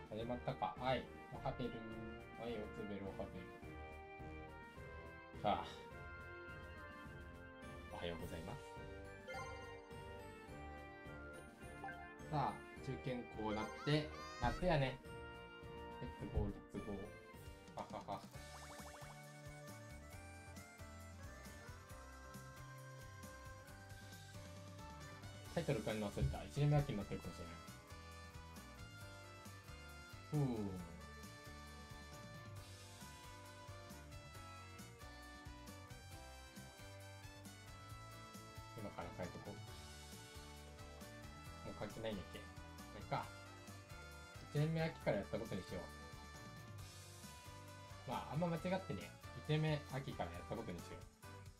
始まったか。はい。おはべる。はい、おつべる、おはべる。さあ、おはようございます。さあ、中堅校なって、夏やね。レッツゴー、レッツゴー。ははは。タイトルから忘れた。1年目秋になってるかもしれない。今から書いとこう。もう書いてないんだっけ。まあ、いっか。1年目秋からやったことにしよう。まあ、あんま間違ってね。1年目秋からやったことにしよう。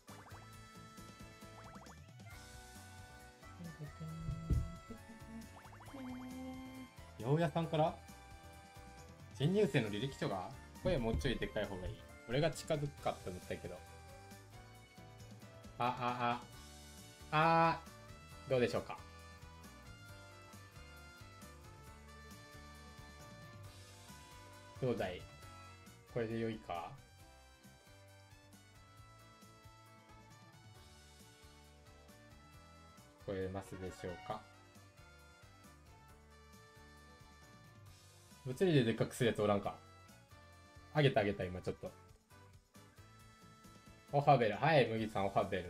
八百屋さんから新入生の履歴書が声もうちょいでかい方がいい。俺が近づくかって思ったけど。どうでしょうか。どうだい、これで良いか。聞こえますでしょうか。物理ででっかくするやつおらんか。あげた今ちょっと。おはべる。はい、麦さんおはべる。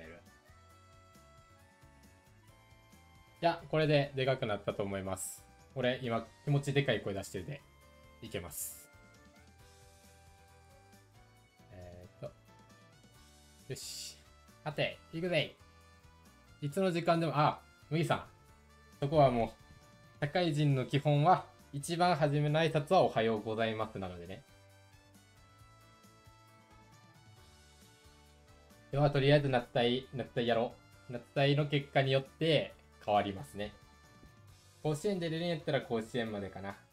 いや、これででかくなったと思います。俺今気持ちでかい声出してるでいけます。よし。さて、行くぜ。いつの時間でも、麦さん。そこはもう、社会人の基本は、一番初めの挨拶はおはようございますなのでね。では、とりあえず夏隊やろう。夏隊の結果によって変わりますね。甲子園で出るんやったら甲子園までかな。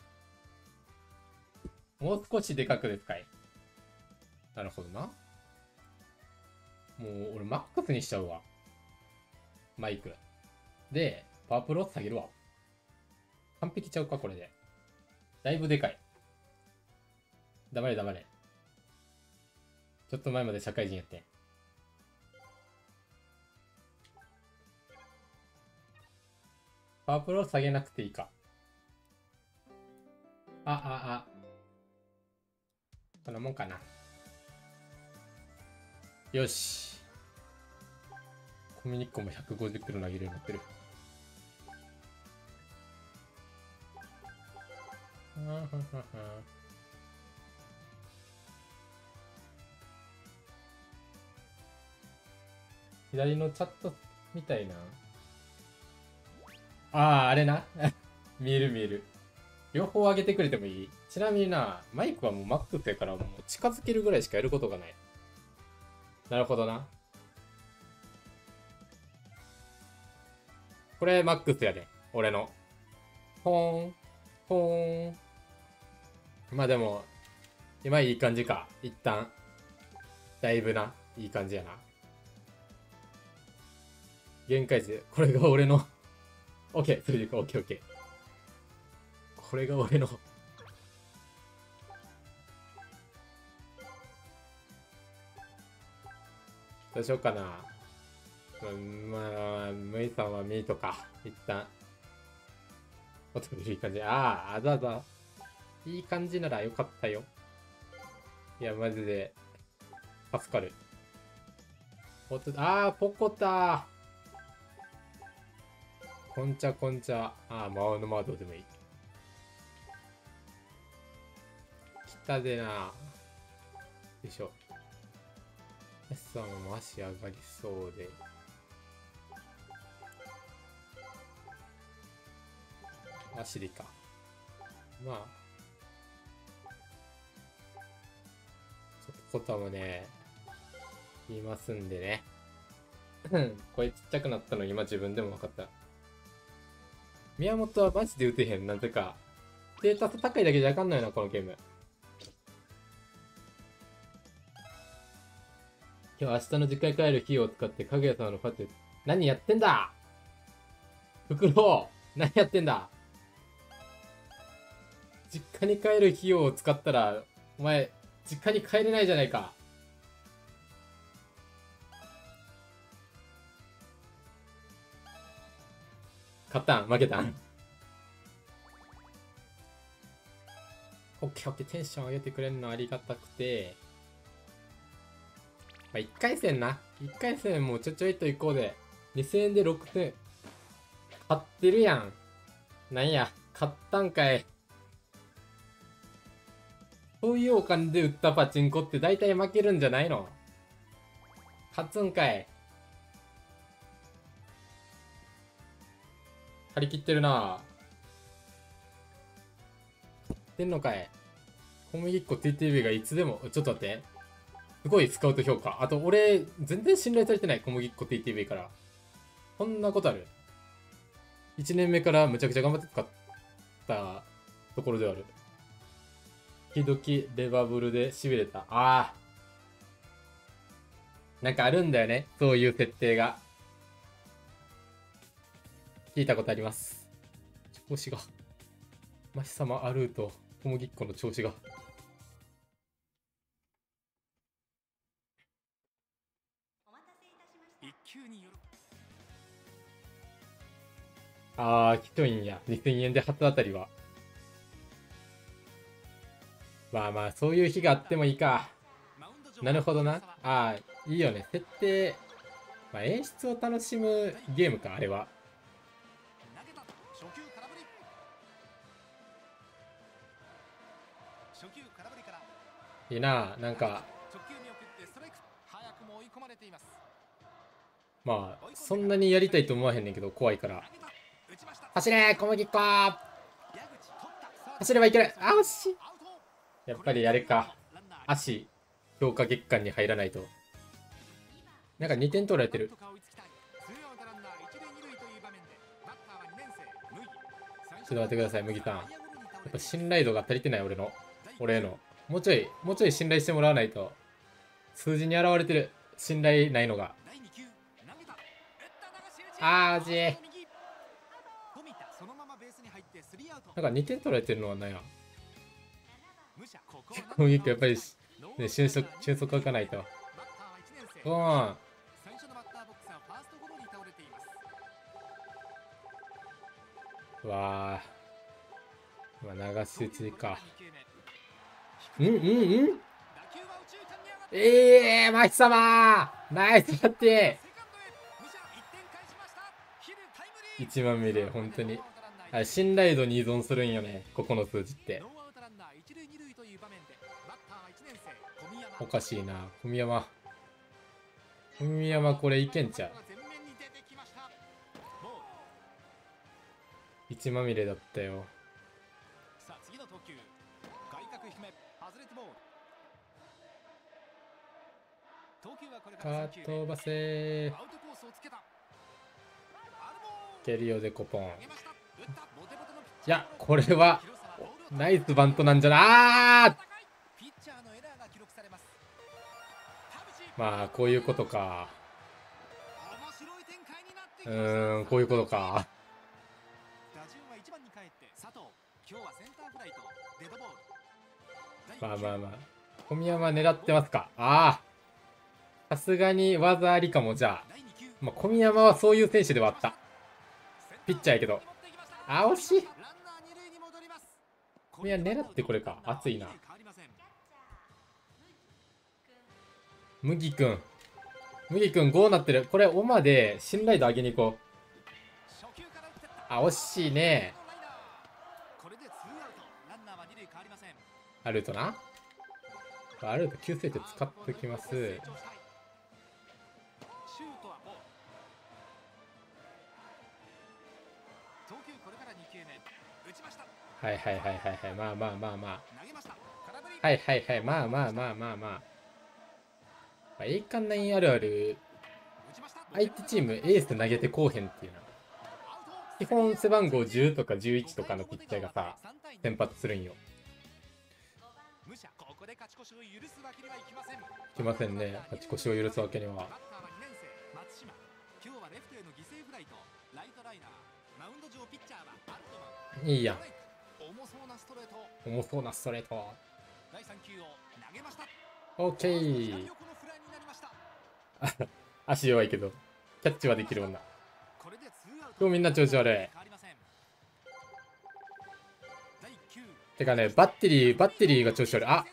もう少しでかくですかい。なるほどな。もう俺マックスにしちゃうわ。マイク。で、パワープロ下げるわ。完璧ちゃうか、これで。だいぶでかい。黙れ。ちょっと前まで社会人やって。パワープロ下げなくていいか。こんなもんかな。よし。コミュニッコも150キロ投げるようになってる。左のチャットみたいな。あれな。見える。両方上げてくれてもいい。ちなみにな、マイクはもうマックスやからもう近づけるぐらいしかやることがない。なるほどな。これマックスやで。俺の。ほーん。まあでも、今いい感じか。一旦。だいぶな。いい感じやな。限界値。これが俺の。OK。それでいく。OK。これが俺の。どうしようかな。まあ、ムイさんはミートか。一旦。おといい感じ。あざ。いい感じならよかったよ。いや、マジで。助かる。ポコタ。こんちゃ。魔王の窓でもいい。来たでな。よいしょ。S さんも足上がりそうで。足でか。まあ。ちょっとコタもね、いますんでね。声ちっちゃくなったの今自分でも分かった。宮本はマジで打てへん。なぜか。ステータス高いだけじゃあかんないな、このゲーム。今日明日の実家に帰る費用を使ってかぐや様のパテ。何やってんだフクロウ何やってんだ実家に帰る費用を使ったら、お前、実家に帰れないじゃないか。勝ったん負けたんオッケーオッケー、テンション上げてくれるのありがたくて。まあ、1回戦な。1回戦もちょいと行こうで。2000円で6点。勝ってるやん。なんや、勝ったんかい。そういうお金で売ったパチンコって大体負けるんじゃないの？勝つんかい。張り切ってるな。ってんのかい。小麦粉 TTV がいつでも、ちょっと待って。すごいスカウト評価。あと、俺、全然信頼されてない。小麦粉 TTV から。こんなことある？ 1 年目からむちゃくちゃ頑張って使ったところではある。時々レバブルで痺れた。ああ。なんかあるんだよね。そういう設定が。聞いたことあります。調子が。マシ様アルート、小麦粉の調子が。ああ、きついんや。2000円で初当たりは。まあまあ、そういう日があってもいいか。なるほどな。ああ、いいよね。設定。まあ、演出を楽しむゲームか、あれは。いいな、なんか。まあ、そんなにやりたいと思わへんねんけど、怖いから。走れ、小麦粉。走ればいける。あ、惜しい。やっぱりあれか。足、強化月間に入らないと。なんか2点取られてる。ちょっと待ってください、麦さん。やっぱ信頼度が足りてない、俺への。もうちょい信頼してもらわないと。数字に現れてる。信頼ないのが。あー、惜しい。なんか2点取られてるのは何や。攻撃やっぱり、ね、俊足書かないと。ゴーン。うわー。まあ、流し打ちか。マヒ様ナイスバッティ1万ミリ、本当に。信頼度に依存するんよね、ここの数字って。おかしいな。小宮山これいけんちゃう。1まみれだったよ。かっ飛ばせー。蹴りよでコポン。いや、これはナイスバントなんじゃなあ。まあ、こういうことか。こういうことか。まあまあまあ。小宮山狙ってますか。ああ。さすがに技ありかも、じゃあ。まあ、小宮山はそういう選手ではあった。ピッチャーやけど。あ、惜しい。小宮狙ってこれか。熱いな。麦くん5なってる。これ、オマで信頼度上げに行こう。あ、惜しいね。アルトな。アルト救世手使ってきます。はいはいはいはいはい。まあまあまあまあ。はいはいはい。まあまあまあまあまあ。栄冠9あるある、相手チームエース投げてこうへんっていうのは。基本背番号10とか11とかのピッチャーがさ、先発するんよ。いきませんね。勝ち越しを許すわけには。いいやん。 重そうなストレート。 第3球を投げました。 オッケー。足弱いけどキャッチはできる女。今日みんな調子悪い。てかね、バッテリーが調子悪い。あ、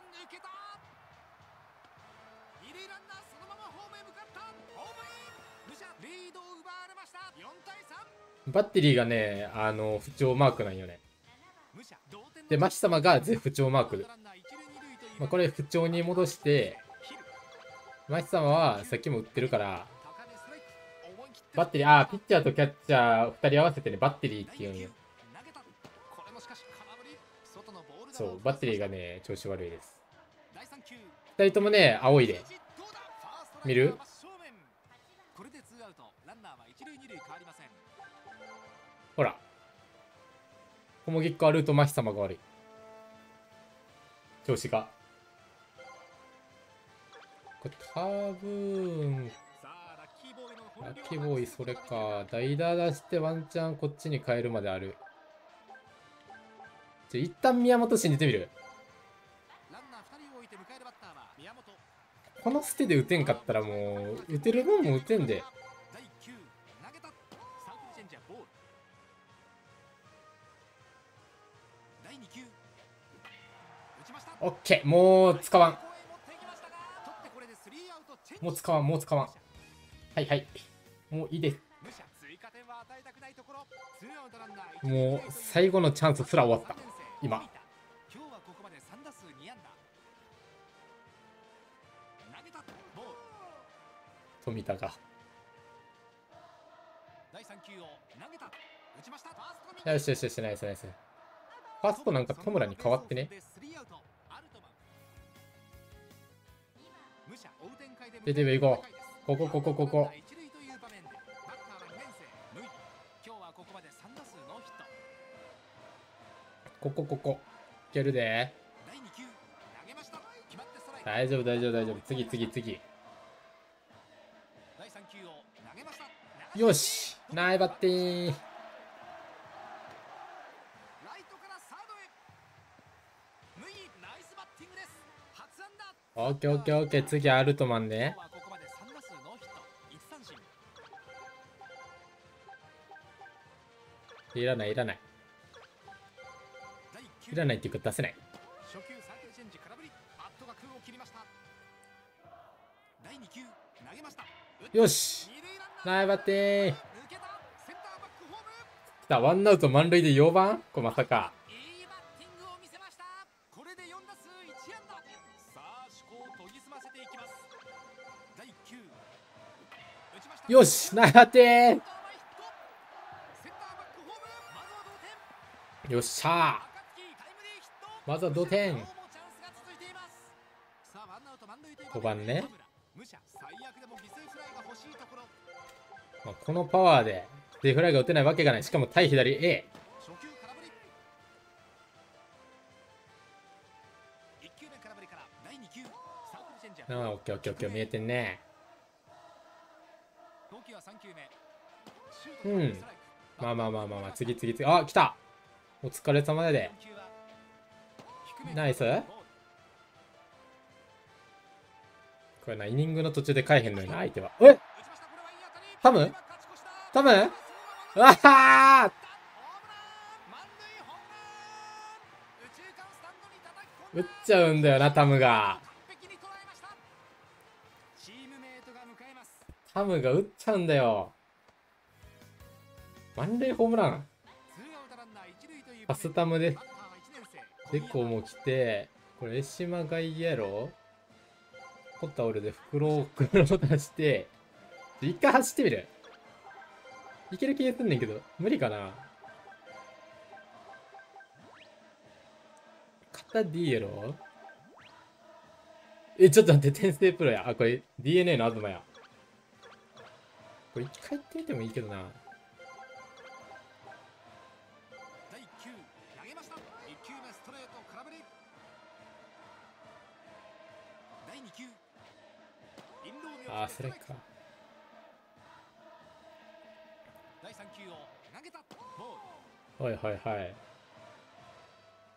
バッテリーがね、不調マークなんよね。で、マキ様が不調マーク。まあ、これ不調に戻して、マキ様はさっきも打ってるから、バッテリー、ピッチャーとキャッチャー2人合わせてね、バッテリーって言うんよ。そう、バッテリーがね、調子悪いです。2人ともね、青いで。見る？ほら。小麦粉あるとマヒ様が悪い。調子が。これ多分、ラッキーボーイ、それか。代打出してワンチャンこっちに変えるまである。一旦宮本信じてみる。この捨てで打てんかったらもう、打てる分も打てんで。オッケー、もう使わん。もう使わん。はいはい。もういいです。もう最後のチャンスすら終わった。今。富田が。よしよしよし、ナイスナイス。ファーストなんか田村に変わってね。出て行こう。ここ。ここ。いけるで。大丈夫。次。よし、ナイバッティー。オッケー。次アルトマンね。いらないっていうか出せない。よし、ナイバッティー。来た、ワンアウト満塁で4番？これまさか。よし、ナイバッティー。よっしゃー。まずは同点。5番ね。まあ、このパワーでデフライが打てないわけがない。しかも対左 A。オッケー。見えてんね。うん。まあ。次。あ、来た。お疲れ様で。ナイス。これな、イニングの途中で変えへんのよな、相手は。タムうわはー、打っちゃうんだよな、タムが。タムが打っちゃうんだよ。満塁ホームラン。パスタムでデコも来て、これ江島外野やろ。コタオルで袋を出して、一回走ってみる。いける気がすんねんけど、無理かな。肩 D やろ。ちょっと待って、転生プロや。これ DNA の東や。これ一回行ってみてもいいけどな。それか。はい。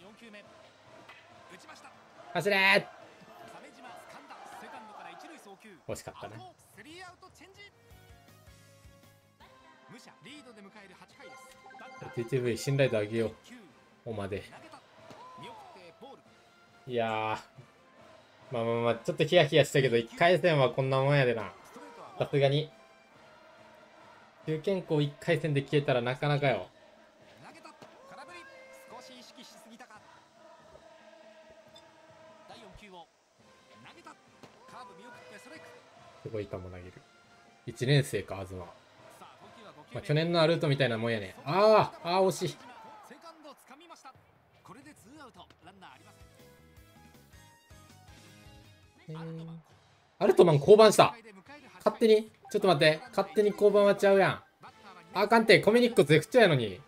4球目打ちました。 走れー。 鮫島掴んだ。セカンドから一塁送球。 惜しかったね。 アウト。スリーアウトチェンジ。武者リードで迎える8回です。バッター TTV 信頼度上げよう。 9 おまで。 投げた。見送ってボール。 いやー。まあまあまあ、ちょっとヒヤヒヤしたけど、1回戦はこんなもんやでな。 ストレートはさすがに。中堅校1回戦で消えたらなかなかよ。 投げた。空振り。少し意識しすぎたか。第4球を投げた。カーブ見送ってストライク。 すごい球投げる。1年生か、東。 さあ投球は5球目。 まあ、去年のアルートみたいなもんやね。あー、あー、惜しい。 セカンド掴みました。これでツーアウト。ランナーありません。 アルトマン降板した。勝手にちょっと待って。勝手に降板はちゃうやん。あかんて。コミニック絶不調やのに。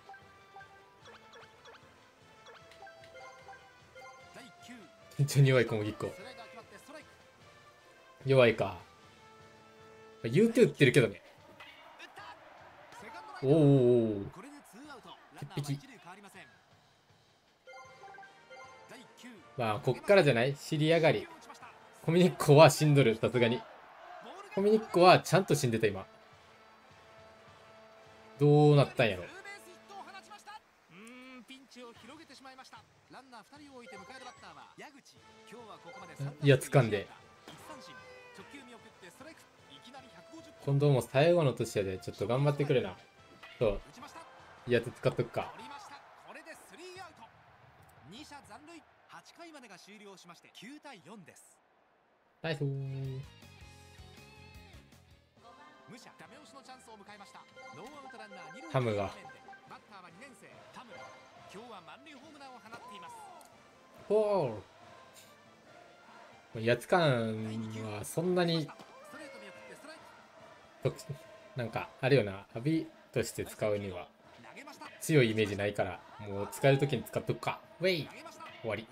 緊張に弱い小麦粉。弱いか。言うて打ってるけどね。おーおーおー。鉄壁。まあ、こっからじゃない？尻上がり。コミニッコは死んどる、さすがに。コミニッコはちゃんと死んでた、今。どうなったんやろ。 ピンチを広げてしまいました。ランナー2人を置いて迎えるバッターは矢口。今日はここまでいや、掴んで。今度も最後の年やで、ちょっと頑張ってくれな。そう。いやつ使っとくか。 これでスリーアウト。2者残塁。8回までが終了しまして9対4です。 ナイスー。 武者ダメ押しのチャンスを迎えました。ノーアウトランナー2塁。 タムがバッターは2年生タム。今日は満塁ホームランを放っています。 フォー。やつ感はそんなになんかあるよな。アビとして使うには強いイメージないから、もう使えるときに使っとくか。ウェイ。終わり。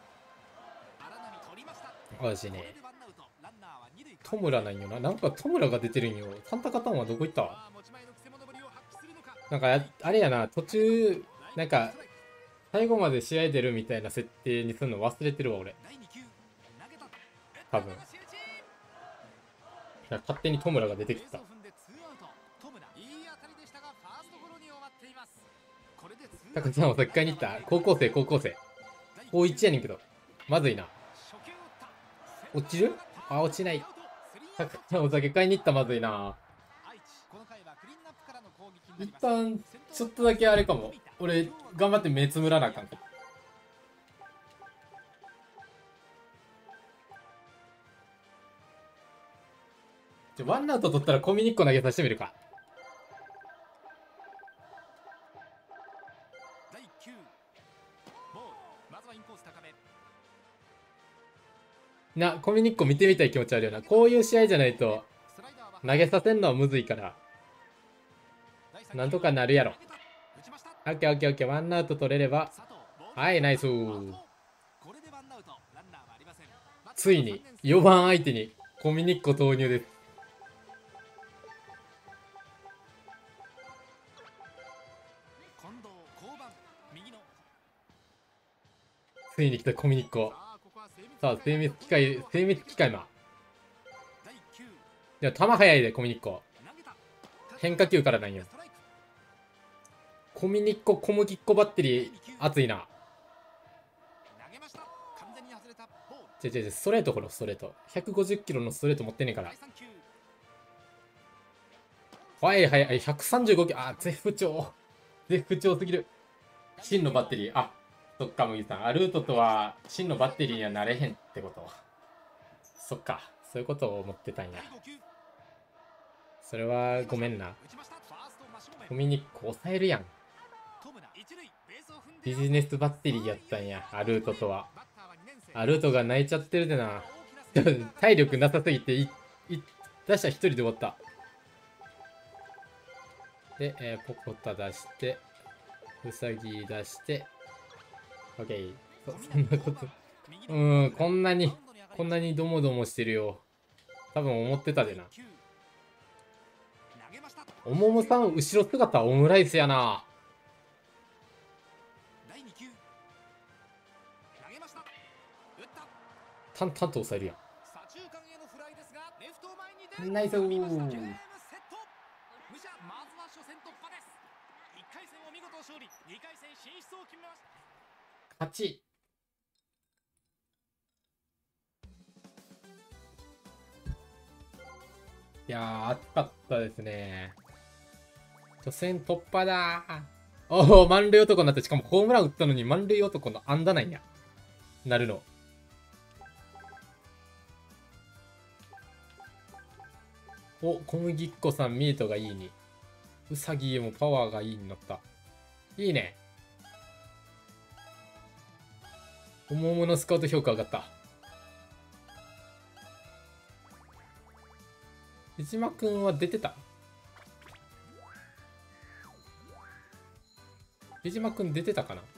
マジね。トムラなんよな。なんかトムラが出てるんよ。サンタカタンはどこ行った？なんかあれやな、途中なんか最後まで試合出るみたいな設定にするの忘れてるわ俺。多分。勝手にトムラが出てきた。タカちゃんはさっき買いに行った。高校生。高1やねんけど。まずいな。落ちる？あ、落ちない。タカちゃんお酒買いに行った。まずいな。一旦、ちょっとだけあれかも。俺、頑張って目つむらなあかん。ワンアウト取ったらコミニッコ投げさせてみるか。コミニッコ見てみたい気持ちあるよな。こういう試合じゃないと投げさせんのはむずいから。なんとかなるやろ。オッケーオッケーオッケー。ワンアウト取れれば。はい、ナイスー。ついに4番相手にコミニッコ投入です。ついに来たコミニッコ。さあ、精密機械魔。でも球速いで、コミニッコ。変化球からなんよ。コミニッコ、小麦っこバッテリー、熱いな。ストレート、これ、ストレート。150キロのストレート持ってんねんから。はいはいはい、135キロ。あ、絶不調すぎる。真のバッテリー。あ、そっか、麦さん。アルートとは真のバッテリーにはなれへんってこと。そっか。そういうことを思ってたんや。それはごめんな。コミニッコ抑えるやん。ビジネスバッテリーやったんや。アルートとは。アルートが泣いちゃってるでな。体力なさすぎて出したら一人で終わった。で、ポコタ出して、ウサギ出して、オッケー。そんなこと。こんなにドモドモしてるよ。多分思ってたでな。おももさん、後ろ姿オムライスやな。 淡々と抑えるや左中間へのフライですがレフト前に出るん。ナイスー。 ゲームセット。武者まずは初戦突破です。1回戦を見事勝利、2回戦進出を決めました。 勝ち。いやー、熱かったですね。初戦突破だー。おお、満塁男になった。しかもホームラン打ったのに満塁男の安打なんや。なるの。お、小麦っ子さん、ミートがいいに。うさぎもパワーがいいになった。いいね。おもむのスカウト評価上がった。江島くんは出てた？江島くん出てたかな？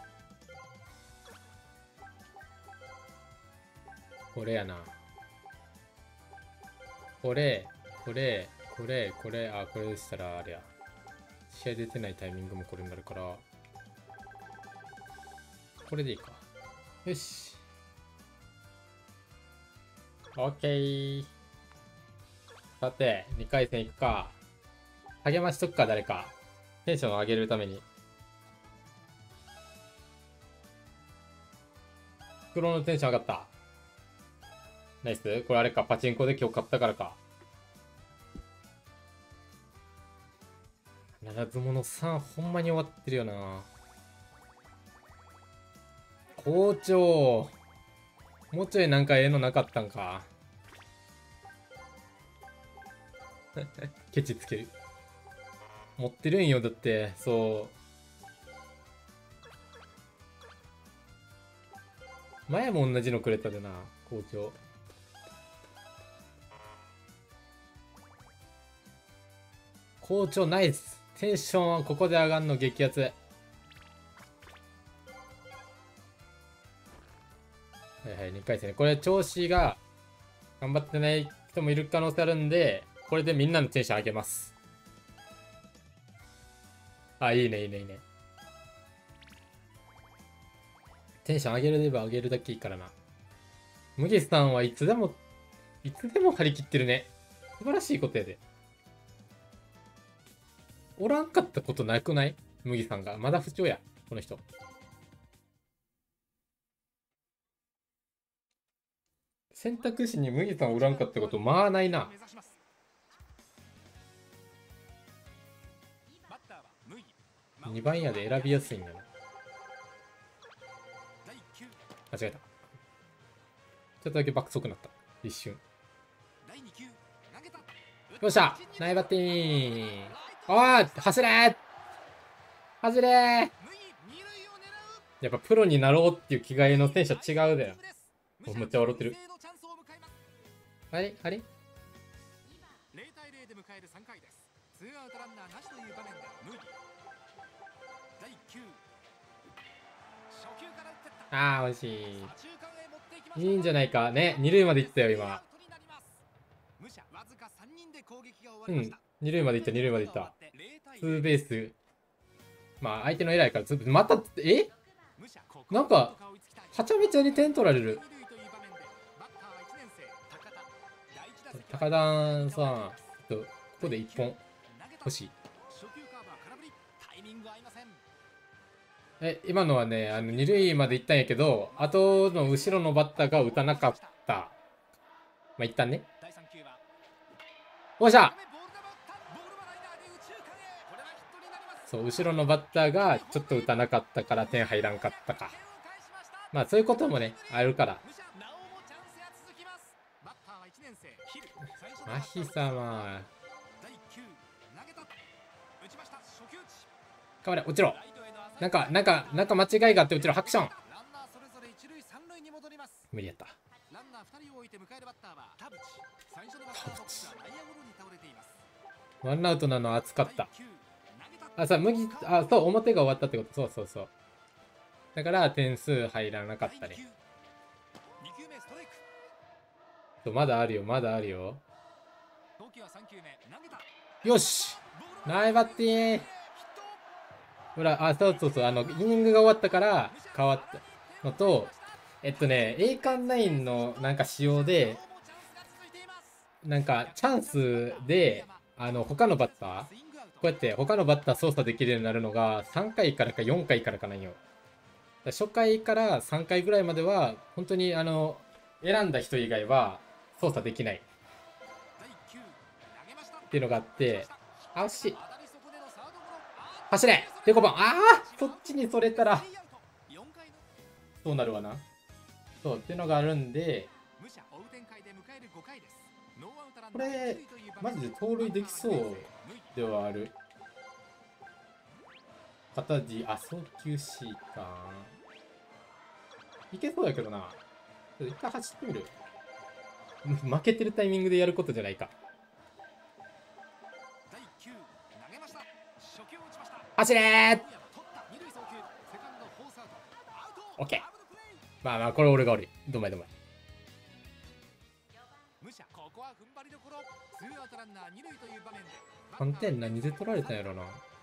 これやな。これ、あ、これでしたらあれや。試合出てないタイミングもこれになるから、これでいいか。よし。オッケー。さて、2回戦いくか。励ましとくか、誰か。テンションを上げるために。袋のテンション上がった。ナイス。これあれか、パチンコで今日買ったからか。七つもの3、ほんまに終わってるよな。校長。もうちょいなんかええのなかったんか。ケチつける。持ってるんよ、だって、そう。前も同じのくれたでな、校長。校長ナイス。テンションはここで上がんの激アツ。はいはい、2回戦。これ調子が頑張ってない人もいる可能性あるんで、これでみんなのテンション上げます。あ、いいね、いいね、いいね。テンション上げれば上げるだけいいからな。麦さんはいつでも張り切ってるね。素晴らしいことやで。おらんかったことなくない？麦さんが。まだ不調や、この人。選択肢に麦さんおらんかったことまあないな。2番やで選びやすいんだな。間違えた。ちょっとだけ爆速になった。一瞬。よっしゃ、ナイバッティーン。おー、走れー走れー。やっぱプロになろうっていう気概の選手は違うだよ。めっちゃ笑ってる。あれあれ？ 0対0で迎える3回です。ツーアウトランナーなしという場面でムーディ第9初球から打ってった。 あー、惜しい。いいんじゃないかね。二塁まで行ったよ今。うん、二塁まで行った、二塁まで行った。ツーベース。まあ相手のエラーからまたなんかはちゃめちゃに点取られる。高田さん、ここで1本欲しい。今のはね、二塁まで行ったんやけど、後の後ろのバッターが打たなかった。まあ、一旦ね。おっしゃ！そう、後ろのバッターがちょっと打たなかったから点入らんかったか。まあ、そういうこともね、あるから。マヒ様。頑張れ、落ちろ。なんか間違いがあって落ちろ、ハクション。無理やった。ワンアウトなの熱かった。あ、さ、そう、表が終わったってこと。そう。だから、点数入らなかったね。まだあるよ。よし！ナイバッティー！ほら、そう、イニングが終わったから変わったのと、 栄冠9のなんか仕様で、なんかチャンスで、他のバッター、こうやって他のバッター操作できるようになるのが3回からか4回からかなんよ。初回から3回ぐらいまでは、本当に選んだ人以外は操作できないっていうのがあって、あ、惜しい。走れデコポン、ああそっちにそれたら、そうなるわな。そう、っていうのがあるんで、これ、マジで盗塁できそうではある。片地、あ、送球 C か。いけそうやけどな。一回走ってみる。負けてるタイミングでやることじゃないか。走れーオッケー。まあまあ、これ俺が悪い。どんまいどんまい。3点何で取られたんやろな。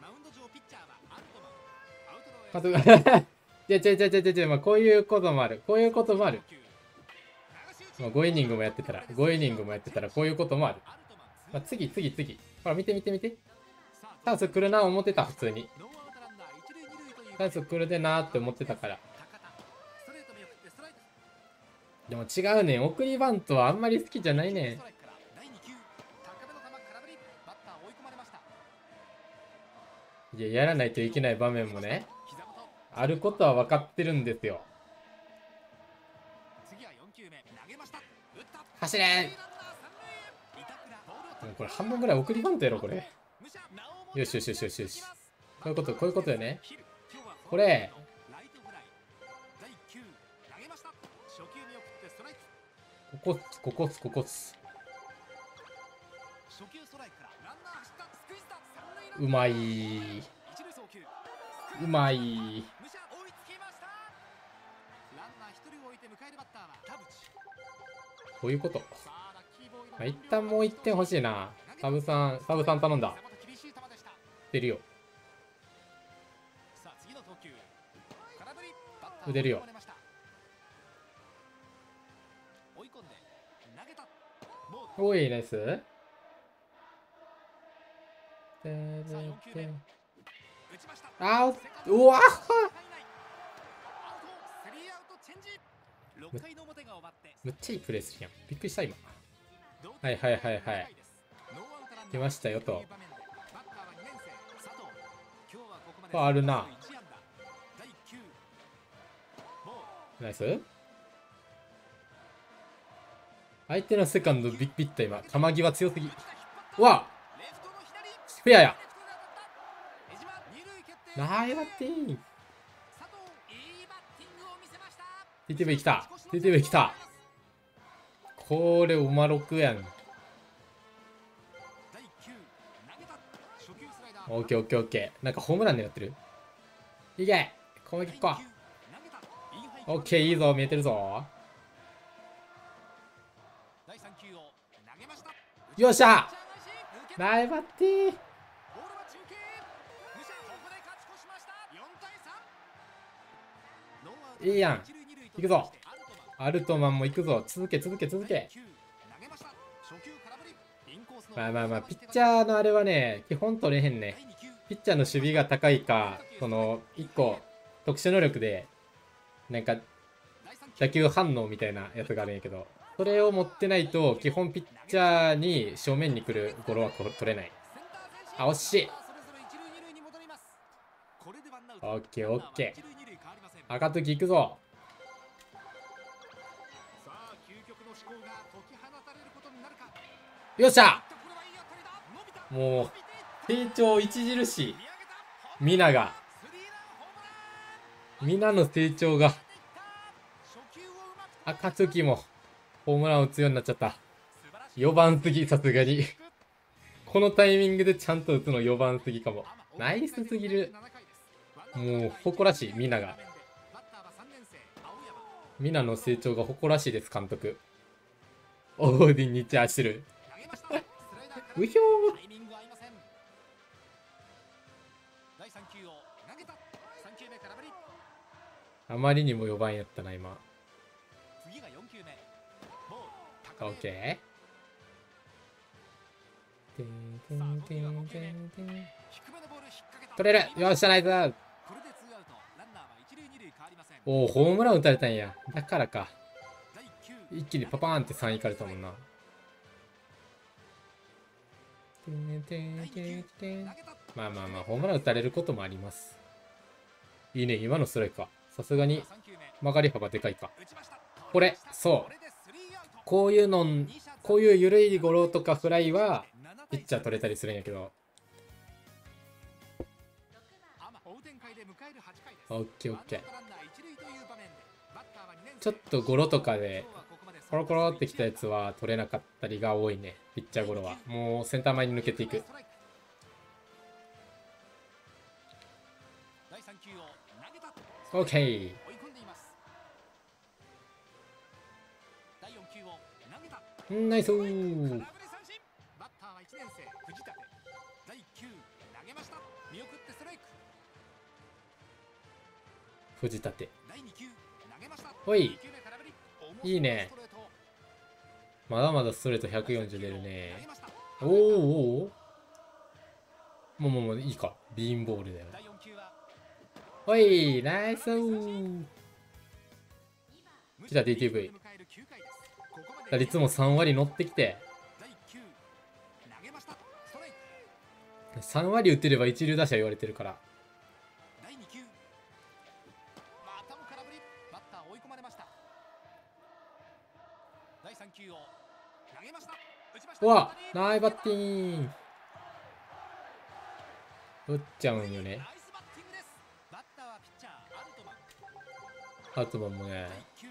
監督違う、まあこういうこともある。こういうこともある。まあ、5イニングもやってたら、5イニングもやってたら、こういうこともある。まあ、次。ほら、見て。チャンス来るな、思ってた、普通に。チャンス来るでなーって思ってたから。でも違うねん。送りバントはあんまり好きじゃないねん。いや、やらないといけない場面もね、あることは分かってるんですよ。走れー。もうこれ半分ぐらい送りバントやろ、これ。よし。こういうことよね。これ、ここっす。うまい。こういうこと。まあ、一旦もう1点欲しいな。サブさん頼んだ。出るよ。出るよ。おい、ナイス。あー、うわむっちゃいいプレーするやん。びっくりした、今。はい。来ましたよと。ファールな。ナイス。相手のセカンドビッった今。球際強すぎ。うわフェアや。ナイバッティン。TTV 来た。これ、オマロクやん。オッケー。なんかホームラン狙ってる。いけ攻撃か。オッケー、いいぞ、見えてるぞ。よっしゃナイバッティいいやん。行くぞ。アルトマンも行くぞ。続け。まあ、ピッチャーのあれはね、基本取れへんね。ピッチャーの守備が高いか、その、1個、特殊能力で、なんか、打球反応みたいなやつがあるんやけど、それを持ってないと、基本ピッチャーに正面に来るゴロは取れない。あ、惜しい。オッケー。赤時行くぞ。よっしゃもう、成長著しい。ミナの成長が。赤月も、ホームラン打つようになっちゃった。4番すぎ、さすがに。このタイミングでちゃんと打つの4番すぎかも。ナイスすぎる。もう、誇らしい、ミナが。ミナの成長が誇らしいです、監督。オーディンにチャーしてる。うひょー。あまりにも4番やったな、今。 球目ボール高め。 オッケー。てんてんてんてんてん。 低めのボール引っ掛けた。 取れる。よっしゃ、ナイス。 これでツーアウト。ランナーは一塁二塁変わりません。 おお、ホームラン打たれたんや。だからか。 第9 一気にパパーンって3いかれたもんな。てんてんてんてん。まあまあまあ、ホームラン打たれることもあります。いいね、今のストライクか。さすがに曲がり幅でかいか。これ、そう。こういうの、こういう緩いゴロとかフライは、ピッチャー取れたりするんやけど。オッケーオッケー。ちょっとゴロとかで、コロコロってきたやつは取れなかったりが多いね。ピッチャーゴロは。もうセンター前に抜けていく。オッケー。ナイスー。 バッターは1年生藤立。第9投げました。見送ってストライク。 藤立。 第2球投げました。 おい。いいね。まだまだストレート140出るね。おーおお。もういいか。ビーンボールだよ。おい、ナイスー。来た DTV。打率も3割乗ってきて。3割打ってれば一流打者言われてるから。うわ、ナイバッティング。打っちゃうんよね。アルトマンもね。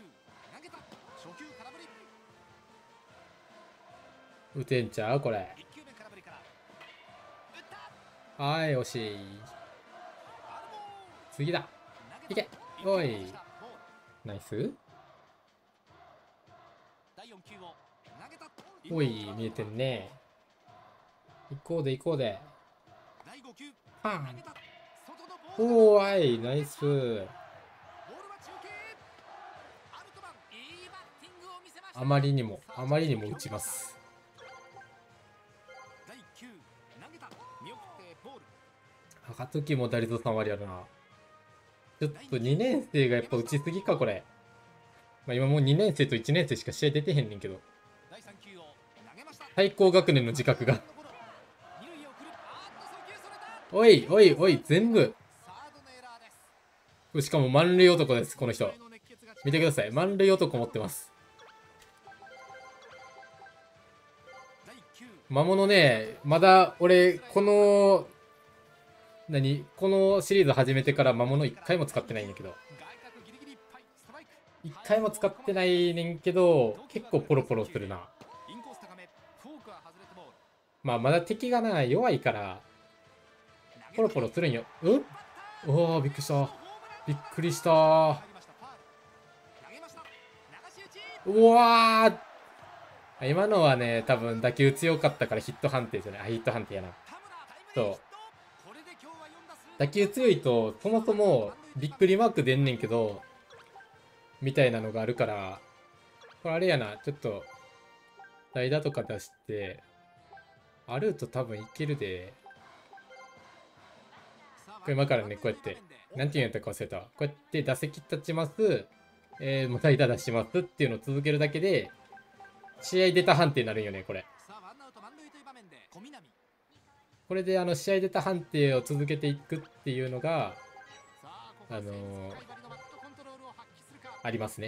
打てんちゃうこれ。はい、惜しい。次だ。いけ。おい。ナイス。おい、見えてんね。行こうで行こうで。パン。おーい、ナイス。あまりにも打ちます。赤時も打率3割あるな。ちょっと2年生がやっぱ打ちすぎか、これ。まあ今もう2年生と1年生しか試合出てへんねんけど。最高学年の自覚が。おいおいおい、全部。しかも満塁男です、この人。見てください。満塁男持ってます。魔物ね、まだ俺、このシリーズ始めてから魔物1回も使ってないんだけど。1回も使ってないねんけど、結構ポロポロするな。まあ、まだ敵がな、弱いから、ポロポロするんよ。うわー、びっくりした。びっくりした。うわー。今のはね、多分打球強かったからヒット判定じゃない。あ、ヒット判定やな。そう。打球強いと、そもそもびっくりマーク出んねんけど、みたいなのがあるから、これあれやな、ちょっと、代打とか出して、あると多分いけるで。これ今からね、こうやって、なんて言うんやったか忘れたわ。こうやって打席立ちます。もう代打出しますっていうのを続けるだけで、試合出た判定になるんよね、これ。これで試合出た判定を続けていくっていうのが、ありますね。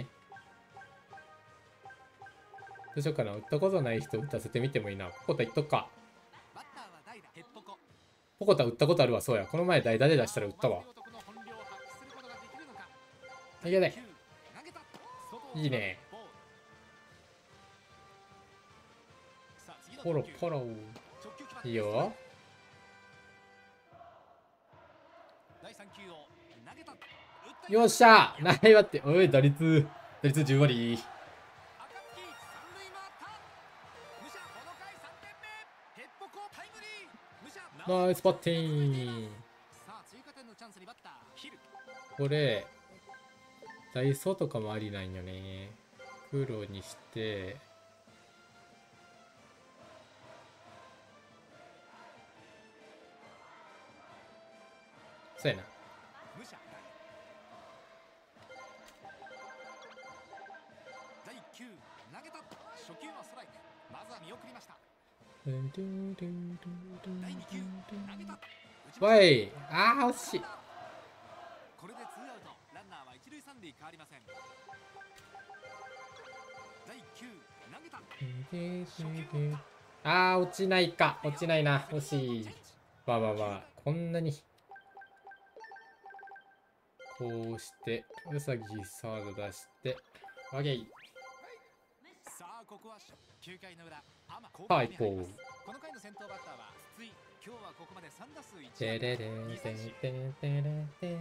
どうしようかな。打ったことない人打たせてみてもいいな。ポコタいっとくか。ポコタ打ったことあるわ。そうや。この前代打で出したら打ったわ。いけね。いいね。ポロポロ。いいよ。よっしゃー。ナイバって。おい、打率10割。ナイスバッティング。これ、ダイソーとかもありなんよね。 黒にして、そうやな。 武者第9投げた。初球はストライク。まずは見送りました。第2球投げた。 わい、あー惜しい。 これでツーアウト。ランナーは一塁三塁変わりません。第9投げた。 あー落ちないか、落ちないな、惜しい。まあまあまあ、こんなにこうしてうさぎサード出してワゲイ。 さあここは9回の裏。 はい、こう。 この回の先頭バッターは筒井。今日はここまで3打数1 テレレテテテレテ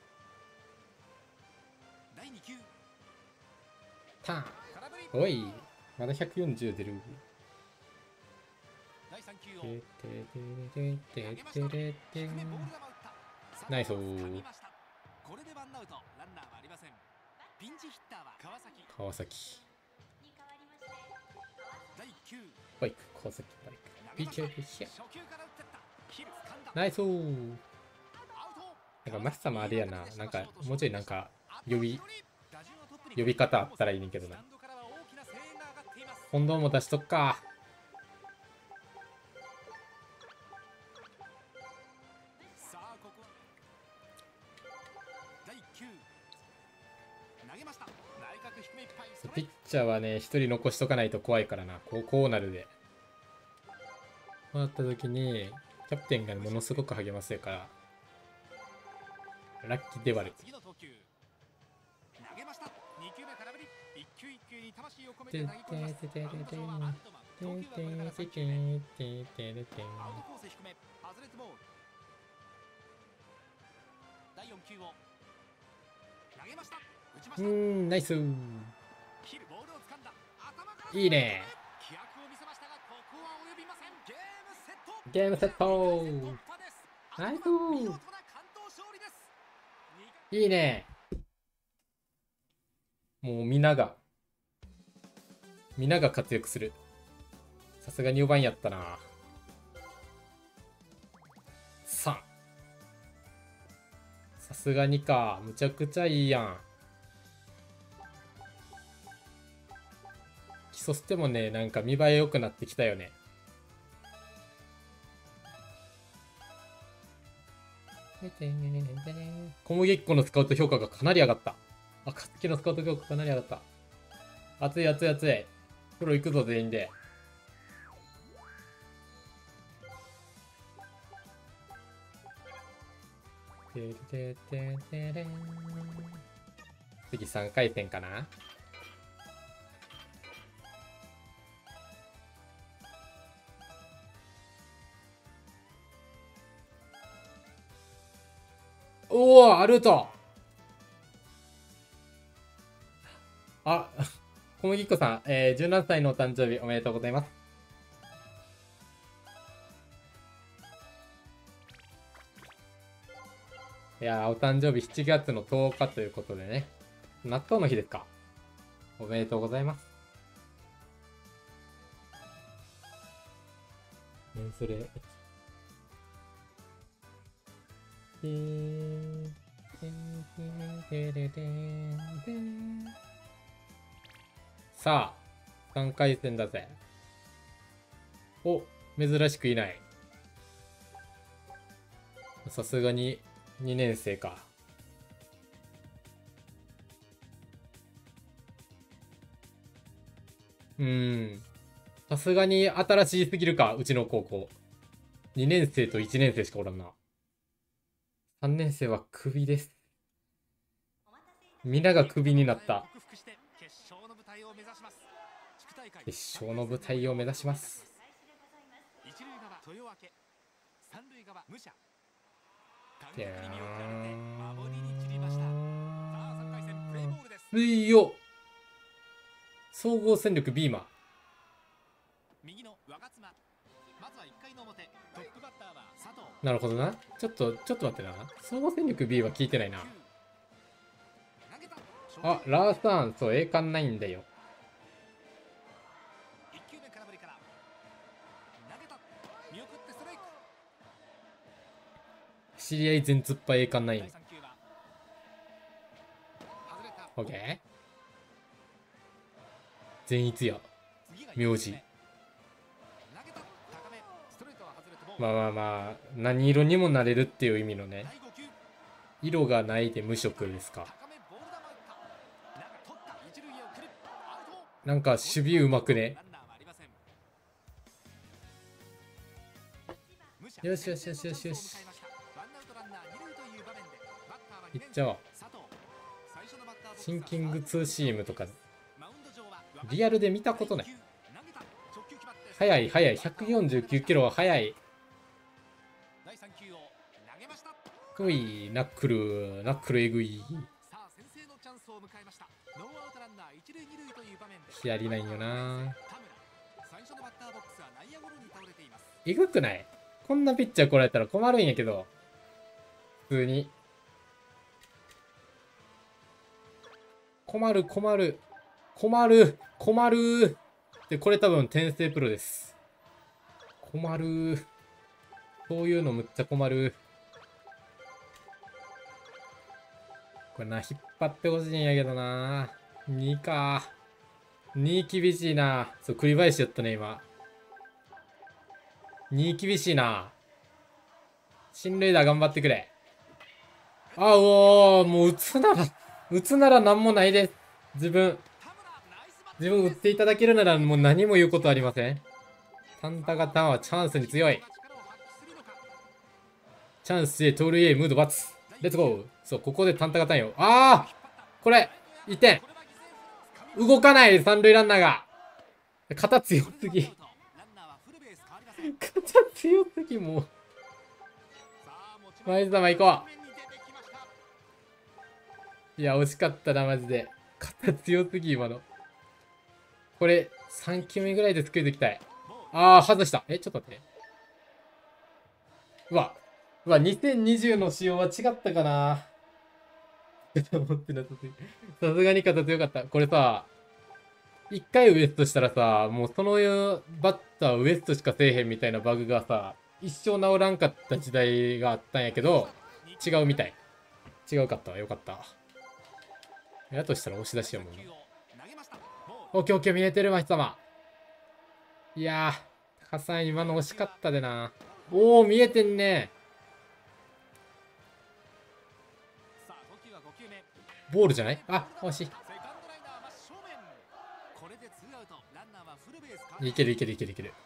第2球ターン。 空振り。 おい、まだ140出る。 第3球をテテテテテテテ低めボール球打った。 ナイス。 掴みました。これでワンアウト。ランナーはありません。ピンチヒッターは川崎。 川崎第9 バイク、川崎バイク。PK でヒャ。 初球から打ってった。ヒル掴んだ。 ナイスー。 アウト。 なんかマスターもあれやな、なんかもうちょいなんか呼び打順をトップに呼び方あったらいいねんけどな。 スタンドからは大きな声援が上がっています。 近藤も出しとくか。 さあここ第9投げました。内角低めいっぱい。ストラピッイク。 チャーはね、一人残しとかないと怖いからな。こうなるで。回った時に、キャプテンがものすごく励ませるから、ラッキーではある。 次の投球投げました。2球目空振り。1球1球に魂を込めて投げ込みます。マウンド上はアルトマン。投球はこれから3球目。アウトコース低め外れてボール。第4球を投げました。打ちました。 ナイスー。 ヒルボールを掴んだ。頭からいいね。 気迫を見せましたが、ここは及びません。ゲームセット。 ゲームセット突破です。 ナイス見事ー。 な完投勝利です。 いいね。もう皆が活躍する。さすがに4番やったな。3。さすがにか。むちゃくちゃいいやん。基礎捨てもね、なんか見栄え良くなってきたよね。小麦粉のスカウト評価がかなり上がった。あ、カツキのスカウト評価かなり上がった。熱い熱い熱い。プロ行くぞ全員で。次3回戦かな。おお、アルート。あ、小麦粉さん、17歳のお誕生日おめでとうございます。いやー、お誕生日7月の10日ということでね。納豆の日ですか。おめでとうございます。それ。さあ、3回戦だぜ。お、珍しくいない。さすがに2年生か。さすがに新しすぎるか、うちの高校。2年生と1年生しかおらんな。3年生はクビです。みんながクビになった。決勝の舞台を目指します。 一塁側豊明、三塁側武者。 いやー、 水曜総合戦力ビーマー。 右の若妻。まずは1回の表、トップバッターは佐藤。 なるほどな。ちょっと待ってな。総合戦力 B は聞いてないな。あ、ラーさん、そう、栄冠ないんだよ。 知り合い全突破栄冠ない第ね。 3球は外れた。 オッケー。善逸や。 次が名字。 投げた高めストレートは外れてボール。 まあまあまあ、何色にもなれるっていう意味のね。 第5球色がないで無色ですか。 高めボール球打った。中取った一塁へ送るアウト。 なんか守備うまくね。 ランナーはありません。 よしよしよしよしよし。 ワンアウトランナー二塁という場面でバッターはいっちゃおう。 佐藤。最初のバッターボックスはシンキング 2CM とかマウンド上はリアルで見たことない。 投げた直球決まって速い速い。149キロは速い。 第3球を投げました。 うい、ナックル、ナックルえぐい。 さあ先制のチャンスを迎えました。ノーアウトランナー一塁二塁という場面でヒアリないよな。 田村。最初のバッターボックスは内野ゴロに倒れています。 えぐくない？こんなピッチャー来られたら困るんやけど。普通に。困る困る。困る困る。で、これ多分転生プロです。困る。そういうのむっちゃ困る。これな、引っ張ってほしいんやけどな。2か。2厳しいな。そう、栗林やったね、今。2厳しいな。進塁打頑張ってくれ。あ、おー、もう打つなら何もないです。自分打っていただけるならもう何も言うことありません。タンタガタンはチャンスに強い。チャンスへ盗塁へムードバツ。レッツゴー。そう、ここでタンタガタンよ。あー、これ、1点。動かない三塁ランナーが。肩強すぎ。肩強すぎ、もう。前様行こう。いや、惜しかったな、マジで。肩強すぎ、今の。これ、3球目ぐらいで作っていきたい。あー、外した。ちょっと待って。うわ、2020の仕様は違ったかな。思ってなさすぎ。さすがに肩強かった。これさ、1回ウエストしたらさ、もうそのバッターウエストしかせえへんみたいなバグがさ、一生治らんかった時代があったんやけど、違うみたい。違うかったわ。よかった。やとしたら押し出しやもんな。オッケーオッケー、見えてるわ、人様。いやー、高さん今の惜しかったでな。おー、見えてんね。ボールじゃない？あ、惜しい。いけるいけるいけるいける。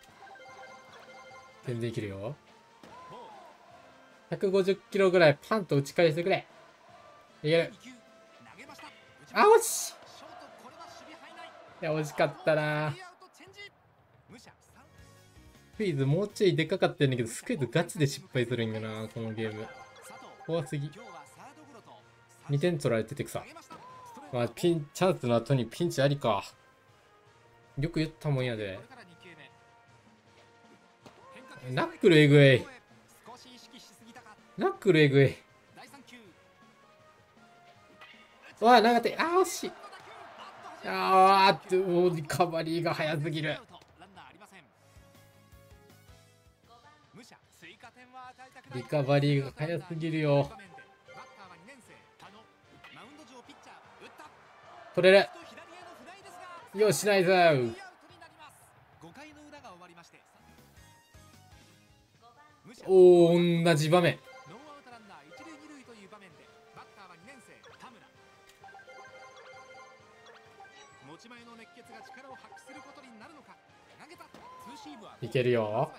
全然いけるよ。150キロぐらいパンと打ち返してくれ。いける。あ、惜しい。いや、惜しかったな。スクイズもうちょいでかかったんだけど、スクイズガチで失敗するんよな、このゲーム。怖すぎ。2点取られててくさ。まあ、チャンスの後にピンチありか。よく言ったもんやで。ナックルえぐい。ナックルえぐい。うわ、長手。あー、惜しい。あーって、もうリカバリーが早すぎる。リカバリーが早すぎるよ。取れる。よし、ナイス。おー、同じ場面。いけるよ。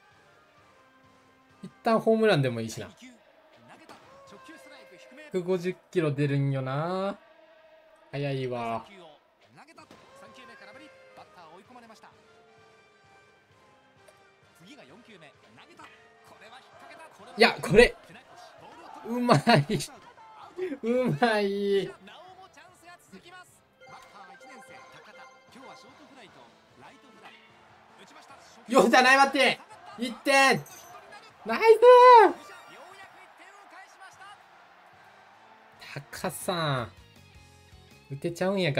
一旦ホームランでもいいしな。150キロ出るんよな。早いわ。いや、これうまいうまい。よっじゃない、待って、1点。ナイス。高さん打てちゃうんやから。